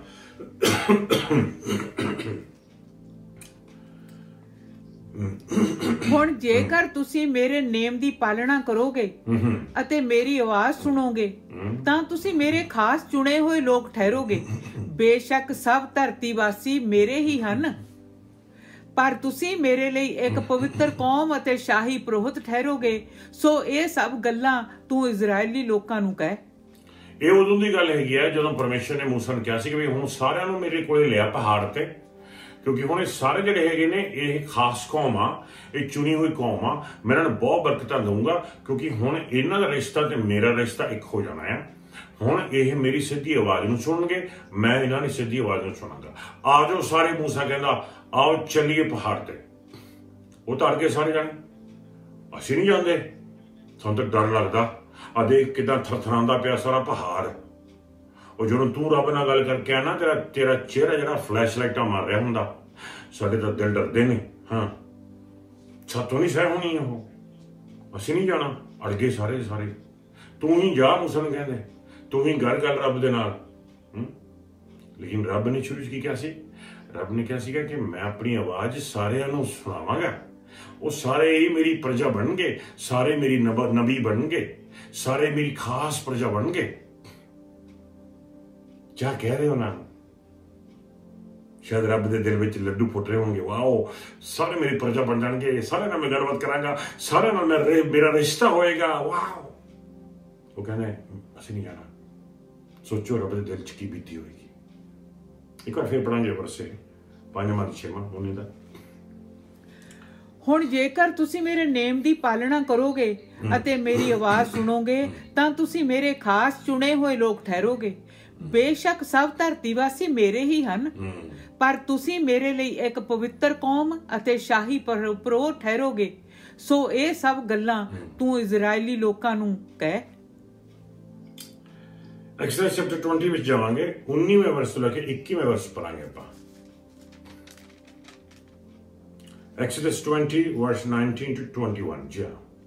ਹੁਣ ਜੇਕਰ ਤੁਸੀਂ ਮੇਰੇ ਨੇਮ ਦੀ ਪਾਲਣਾ ਕਰੋਗੇ ਅਤੇ ਮੇਰੀ ਆਵਾਜ਼ ਸੁਣੋਗੇ ਤਾਂ ਤੁਸੀਂ ਮੇਰੇ ਖਾਸ ਚੁਣੇ ਹੋਏ ਲੋਕ ਠਹਿਰੋਗੇ। ਬੇਸ਼ੱਕ ਸਭ ਧਰਤੀ ਵਾਸੀ ਮੇਰੇ ਹੀ ਹਨ, ਪਰ ਤੁਸੀਂ ਮੇਰੇ ਲਈ ਇੱਕ ਪਵਿੱਤਰ ਕੌਮ ਅਤੇ ਸ਼ਾਹੀ ਪੁਰੋਹਿਤ ਠਹਿਰੋਗੇ। ਸੋ ਇਹ ਸਭ ਗੱਲਾਂ ਤੂੰ ਇਜ਼ਰਾਈਲੀ ਲੋਕਾਂ ਨੂੰ ਕਹਿ। ਇਹ ਉਦੋਂ ਦੀ ਗੱਲ ਹੈਗੀ ਹੈ ਜਦੋਂ ਪਰਮੇਸ਼ਰ ਨੇ ਮੂਸਾ ਨੂੰ ਕਿਹਾ ਸੀ ਕਿ ਵੀ ਹੁਣ ਸਾਰਿਆਂ ਨੂੰ ਮੇਰੇ ਕੋਲੇ ਲਿਆ ਪਹਾੜ ਤੇ, ਕਿਉਂਕਿ ਹੁਣ ਇਹ ਸਾਰੇ ਜਿਹੜੇ ਹੈਗੇ ਨੇ ਇਹ ਖਾਸ ਕੌਮ ਆ, ਇਹ ਚੁਣੀ ਹੋਈ ਕੌਮ ਆ, ਮੈਂ ਇਹਨਾਂ ਨੂੰ ਬਹੁਤ ਬਰਕਤਾਂ ਦਊਂਗਾ ਕਿਉਂਕਿ ਹੁਣ ਇਹਨਾਂ ਦਾ ਰਿਸ਼ਤਾ ਤੇ ਮੇਰਾ ਰਿਸ਼ਤਾ ਇੱਕ ਹੋ ਜਾਣਾ ਹੈ। ਹੁਣ ਇਹ ਮੇਰੀ ਸਿੱਧੀ ਆਵਾਜ਼ ਨੂੰ ਸੁਣਨਗੇ, ਮੈਂ ਇਹਨਾਂ ਦੀ ਸਿੱਧੀ ਆਵਾਜ਼ ਨੂੰ ਸੁਣਾਂਗਾ। ਆ ਜਾਓ ਸਾਰੇ, ਮੂਸਾ ਕਹਿੰਦਾ ਆਓ ਚੱਲੀਏ ਪਹਾੜ ਤੇ। ਉਹ ਤਾਂ ਅੜ ਸਾਰੇ ਜਾਣੇ, ਅਸੀਂ ਨਹੀਂ ਜਾਂਦੇ, ਸਾਨੂੰ ਤਾਂ ਡਰ ਲੱਗਦਾ। ਆ ਦੇਖ ਕਿਦਾਂ ਥਰਥਰਾਂਦਾ ਪਿਆ ਸਾਰਾ ਪਹਾੜ। ਉਹ ਜਦੋਂ ਤੂੰ ਰੱਬ ਨਾਲ ਗੱਲ ਕਰਕੇ ਆ ਨਾ, ਤੇਰਾ ਤੇਰਾ ਚਿਹਰਾ ਜਿਹੜਾ ਫਲੈਸ਼ ਲਾਈਟਾਂ ਮਾਰ ਰਿਹਾ ਹੁੰਦਾ। ਸਾਡੇ ਤਾਂ ਦਿਲ ਡਰਦੇ ਨੇ। ਹਾਂ, ਛਾਤੋਂ ਨਹੀਂ ਸਹਿ ਹੋਣੀ ਉਹ, ਅਸੀਂ ਨਹੀਂ ਜਾਣਾ। ਅੜ ਗਏ ਸਾਰੇ ਸਾਰੇ। ਤੂੰ ਹੀ ਜਾ, ਮੂਸਾ ਨੂੰ ਕਹਿੰਦੇ, ਤੂੰ ਹੀ ਗੱਲ ਕਰ ਰੱਬ ਦੇ ਨਾਲ। ਲੇਕਿਨ ਰੱਬ ਨੇ ਸ਼ੁਰੂ 'ਚ ਕੀ ਕਿਹਾ ਸੀ? ਰੱਬ ਨੇ ਕਿਹਾ ਸੀਗਾ ਕਿ ਮੈਂ ਆਪਣੀ ਆਵਾਜ਼ ਸਾਰਿਆਂ ਨੂੰ ਸੁਣਾਵਾਂਗਾ। ਉਹ ਸਾਰੇ ਹੀ ਮੇਰੀ ਪ੍ਰਜਾ ਬਣਨਗੇ, ਸਾਰੇ ਮੇਰੀ ਨਬ ਨਬੀ ਬਣਨਗੇ, ਸਾਰੇ ਮੇਰੀ ਖਾਸ ਪ੍ਰਜਾ ਬਣਨਗੇ। क्या कह रहे हो ना? शायद रब के दिल में लड्डू फुट रहे होंगे, वाओ सारे मेरी प्रजा बन जाएंगे, सारे नाल मैं गलबात करांगा, सारे नाल मैं रे, मेरा रिश्ता होएगा। वाओ, वो कहने असि नहीं जाना। सोचो रब के दिल च की बीती होएगी। एक बार फिर पढ़ांगे वर्से पंजवां छेवां होने दा। ਹੁਣ ਜੇਕਰ ਤੁਸੀਂ ਮੇਰੇ ਨੇਮ ਦੀ ਪਾਲਣਾ ਕਰੋਗੇ ਅਤੇ ਮੇਰੀ ਆਵਾਜ਼ ਸੁਣੋਗੇ ਤਾਂ ਤੁਸੀਂ ਮੇਰੇ ਖਾਸ ਚੁਣੇ ਹੋਏ ਲੋਕ ਠਹਿਰੋਗੇ। ਬੇਸ਼ੱਕ ਸਭ ਧਰਤੀ ਵਾਸੀ ਮੇਰੇ ਹੀ ਹਨ, ਪਰ ਤੁਸੀਂ ਮੇਰੇ ਲਈ ਇੱਕ ਪਵਿੱਤਰ ਕੌਮ ਅਤੇ ਸ਼ਾਹੀ ਪੁਰੋਹਿਤ ਠਹਿਰੋਗੇ। ਸੋ ਇਹ ਸਭ ਗੱਲਾਂ ਤੂੰ ਇਜ਼ਰਾਈਲੀ ਲੋਕਾਂ ਨੂੰ ਕਹਿ। ਐਕਸੋਡਸ ਚੈਪਟਰ ਵੀਹ ਵਿੱਚ ਜਾਵਾਂਗੇ, उन्नीवें ਵਰਸ ਤੋਂ ਲੈ ਕੇ इक्कीवें ਵਰਸ ਪੜਾਂਗੇ ਆਪਾਂ। Exodus twenty verse nineteen to twenty-one। ਜੀ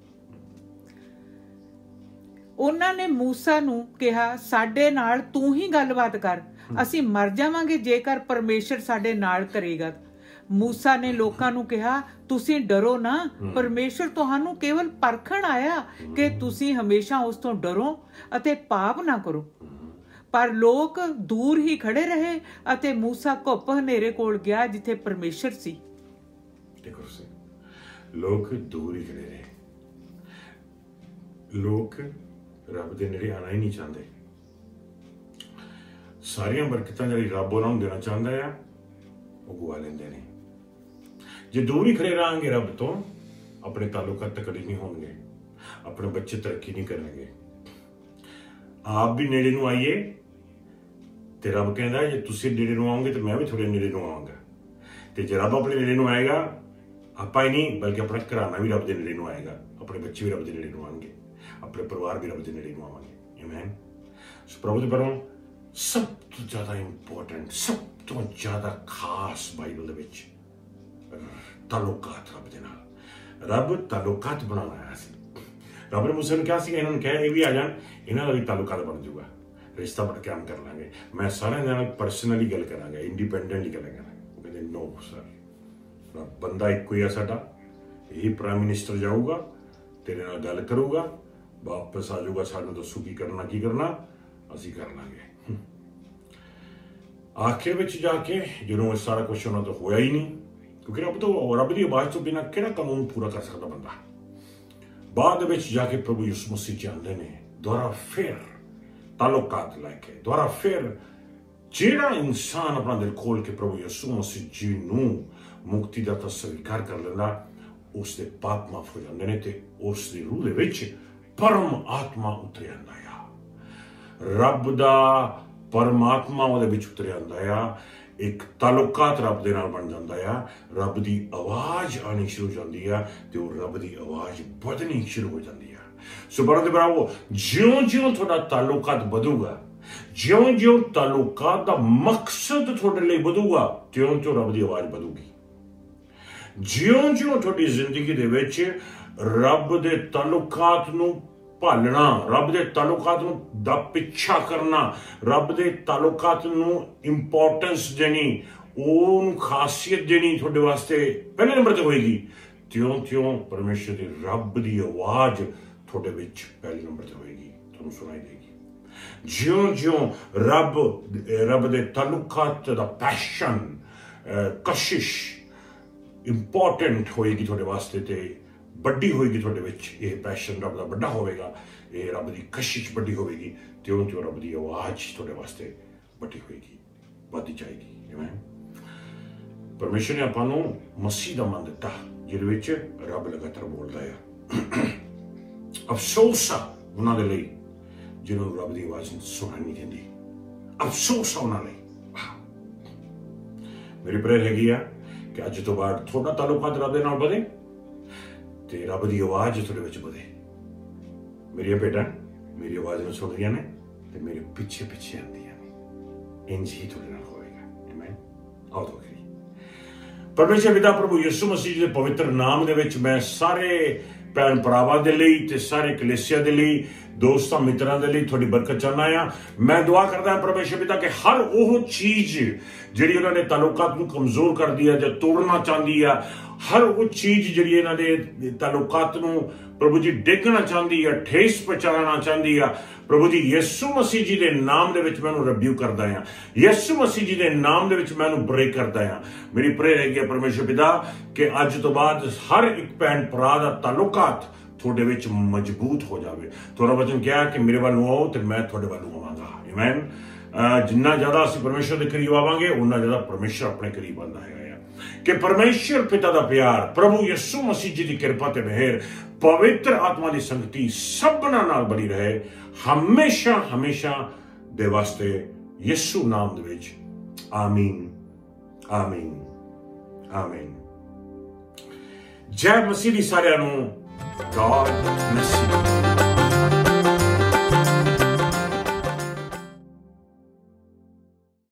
ਉਹਨਾਂ ਨੇ ਮੂਸਾ ਨੂੰ ਕਿਹਾ, ਸਾਡੇ ਨਾਲ ਤੂੰ ਹੀ ਗੱਲਬਾਤ ਕਰ, ਅਸੀਂ ਮਰ ਜਾਵਾਂਗੇ ਜੇਕਰ ਪਰਮੇਸ਼ਰ ਸਾਡੇ ਨਾਲ ਕਰੇਗਾ। ਮੂਸਾ ਨੇ ਲੋਕਾਂ ਨੂੰ ਕਿਹਾ, ਤੁਸੀਂ ਡਰੋ ਨਾ, ਪਰਮੇਸ਼ਰ ਤੁਹਾਨੂੰ ਕੇਵਲ ਪਰਖਣ ਆਇਆ ਕਿ ਤੁਸੀਂ ਹਮੇਸ਼ਾ ਉਸ ਤੋਂ ਡਰੋ ਅਤੇ ਪਾਪ ਨਾ ਕਰੋ। ਪਰ ਲੋਕ ਦੂਰ ਹੀ ਖੜੇ ਰਹੇ ਅਤੇ ਮੂਸਾ ਘੁੱਪ ਹਨੇਰੇ ਕੋਲ ਗਿਆ ਜਿੱਥੇ ਪਰਮੇਸ਼ਰ ਸੀ। देखो से लोग दूर ही खड़े रहे। लोग रब दे नेड़े आना ही नहीं चाहते। सारियां बरकतां जिहड़ी रब उन्हां नूं देना चाहता है वो गवा लेंदे ने। जे दूर ही खड़े रहांगे रब तो अपने ताल्लुकात तकड़ी नहीं होंगे, अपने बच्चे तरक्की नहीं करेंगे। आप भी नेड़े नूं आइए ते रब कहंदा जे तुसीं नेड़े नूं आओगे तो मैं भी थोड़े नेड़े नूं आवांगा। ते जे रब अपने नेड़े नूं आएगा, ਆਪਾਂ ਹੀ ਨਹੀਂ ਬਲਕਿ ਆਪਣਾ ਘਰਾਣਾ ਵੀ ਰੱਬ ਦੇ ਨੇੜੇ ਨੂੰ ਆਏਗਾ, ਆਪਣੇ ਬੱਚੇ ਵੀ ਰੱਬ ਦੇ ਨੇੜੇ ਨੂੰ ਆਉਣਗੇ, ਆਪਣੇ ਪਰਿਵਾਰ ਵੀ ਰੱਬ ਦੇ ਨੇੜੇ ਨੂੰ ਆਵਾਂਗੇ। ਆਮੀਨ। ਸੋ ਪ੍ਰਭੂ ਦੇ ਪਰੋਂ ਸਭ ਤੋਂ ਜ਼ਿਆਦਾ ਇੰਪੋਰਟੈਂਟ, ਸਭ ਤੋਂ ਜ਼ਿਆਦਾ ਖਾਸ ਬਾਈਬਲ ਦੇ ਵਿੱਚ ਤਾਲੁਕਾਤ ਰੱਬ ਦੇ ਨਾਲ। ਰੱਬ ਤਾਲੁਕਾਤ ਬਣਾਉਣਾ ਆਇਆ ਸੀ। ਰੱਬ ਨੇ ਮੂਸਾ ਨੂੰ ਕਿਹਾ ਸੀ ਇਹਨਾਂ ਨੂੰ ਕਹਿ ਇਹ ਵੀ ਆ ਜਾਣ, ਇਹਨਾਂ ਦਾ ਵੀ ਤਾਲੁਕਾਤ ਬਣ ਜਾਊਗਾ, ਰਿਸ਼ਤਾ ਬਣ ਕੇ ਕੰਮ ਕਰ ਲਾਂਗੇ, ਮੈਂ ਸਾਰਿਆਂ ਦੇ ਨਾਲ ਪਰਸਨਲੀ ਗੱਲ ਕਰਾਂਗਾ, ਇੰਡੀਪੈਂਡੈਂਟਲੀ ਗੱਲ ਕਰਾਂਗਾ। ਉਹ ਕਹਿੰਦੇ ਨੋ ਸਰ, ਬੰਦਾ ਇੱਕੋ ਹੀ ਆ ਸਾਡਾ, ਇਹੀ ਪ੍ਰਾਈਮ ਮਿਨਿਸਟਰ ਜਾਊਗਾ, ਤੇਰੇ ਨਾਲ ਗੱਲ ਕਰੂਗਾ, ਵਾਪਸ ਆ ਜਾਊਗਾ, ਸਾਨੂੰ ਦੱਸੂ ਕੀ ਕਰਨਾ ਕੀ ਕਰਨਾ, ਅਸੀਂ ਕਰ ਲਾਂਗੇ। आखिर में जाके जो सारा कुछ उन्होंने तो होया ही नहीं, क्योंकि रब तो रब की आवाज तो बिना कि कानून पूरा कर सकता बंदा। बाद में जाके प्रभु यीशु मसीह जी आंदे ने दोबारा फिर ताल्लुकात लैके, दोबारा फिर जेड़ा इंसान अपना दिल खोल के प्रभु यीशु मसीह जी नू मुक्तिदाता स्वीकार कर लेंदा, उसके पाप माफ हो जाते हैं, तो उसकी रूह दे विच परम आत्मा उतरे आंदा आ। रब दा परमात्मा ਉਹਦੇ ਵਿੱਚ ਉਤਰ ਆਂਦਾ ਆ, एक ताल्लुकात रब दे नाल बन जांदा आ, रब दी आवाज आनी शुरू हो जाती है, तो रब दी आवाज बदनी शुरू हो जाती है। सो बड़ा दे भरावो, ज्यों ज्यों थोड़ा ताल्लुकात बदूगा, ज्यों ज्यों ताल्लुकात दा मकसद थोड़े लिए बदूगा, त्यों त्यों रब दी आवाज बदूगी। ज्यों ज्यों थोड़ी जिंदगी दे विच रब दे ताल्लुकात नू भालना, रब दे ताल्लुकात नू दा पिछा करना, रब दे ताल्लुकात नू इंपोर्टेंस देनी, ओन खासियत देनी थोड़े वास्ते पहले नंबर ते होएगी, त्यों त्यों परमेश्वर दी रब दी आवाज थोड़े विच पहले नंबर ते होएगी, तुहानू सुनाई देगी। ज्यों ज्यों रब रब दे ताल्लुकात दा पैशन, कशिश इंपोर्टेंट होएगी थोड़े वास्ते, ते बड़ी होएगी थोड़े विच ये पैशन रब दा बड़ा होवेगा, ये रब दी कशिश बड़ी होवेगी, त्यों त्यों रब दी आवाज थोड़े वास्ते बड़ी होएगी, बढ़ती जाएगी। आमीन। परमेश्वर ने आपां नूं मसीह दा मन दिता, जिहदे विच रब लगातार बोलदा है। अफसोस आ उन्हां दे लई जिन्हां नूं रब दी आवाज सुनाई नहीं दिंदी, अफसोस आ उन्हां लई। मेरी प्रेयर हैगी आ कि अज तो बाद थोड़ा ताल्लुकात रब दे नाल बधे, ते रब दी आवाज थोड़े विच बधे। मेरी बेटा मेरी आवाज में सुन रही ने, ते मेरे पिछे पिछे आंदियां ने, इंज ही थोड़े नाल होएगा। आमीन। आओ तो करी परमेश्वर पिता प्रभु यीशु मसीह जी दे पवित्र नाम दे विच मैं सारे भैन भरावां दे लई ते सारे कलीसिया दे लई, दोस्तां मित्रां दे लई थोड़ी बरकत चाहना आ। मैं दुआ करदा हां परमेश्वर पिता कि हर वो चीज जिहड़ी उन्हां ने ताल्लुकात नूं कमजोर कर दी है, जां तोड़ना चाहती है, हर वो चीज जिहड़ी इन्हां दे ताल्लुकात नूं प्रभु जी डेगना चाहती है, ठेस पहुंचाना चाहती है, प्रभु जी यीशु मसीह जी दे नाम दे विच मैं उहनूं रिब्यू करदा हां, यीशु मसीह जी दे नाम दे विच मैं उहनूं ब्रेक करदा हां। मेरी प्रेयर है परमेश्वर पिता कि अज तो बाद हर एक भैन भरा दा ताल्लुकात थोड़े विच मजबूत हो जाए। थोड़ा वचन क्या कि मेरे वालों आओ तो मैं थोड़े वालों आवांगा। आमीन। जिन्ना ज्यादा असीं परमेश्वर दे करीब आवांगे, उन्ना ज्यादा परमेश्वर अपने करीब आंदा है। कि परमेश्वर पिता दा प्यार, प्रभु यीशु मसीह जी दी कृपा ते मेहर, पवित्र आत्मा दी संगति सबना नाल बनी रहे हमेशा हमेशा दे वास्ते, यीशु नाम दे विच। आमीन, आमीन, आमीन। जय मसीह दी सारिआं नूं। God bless you.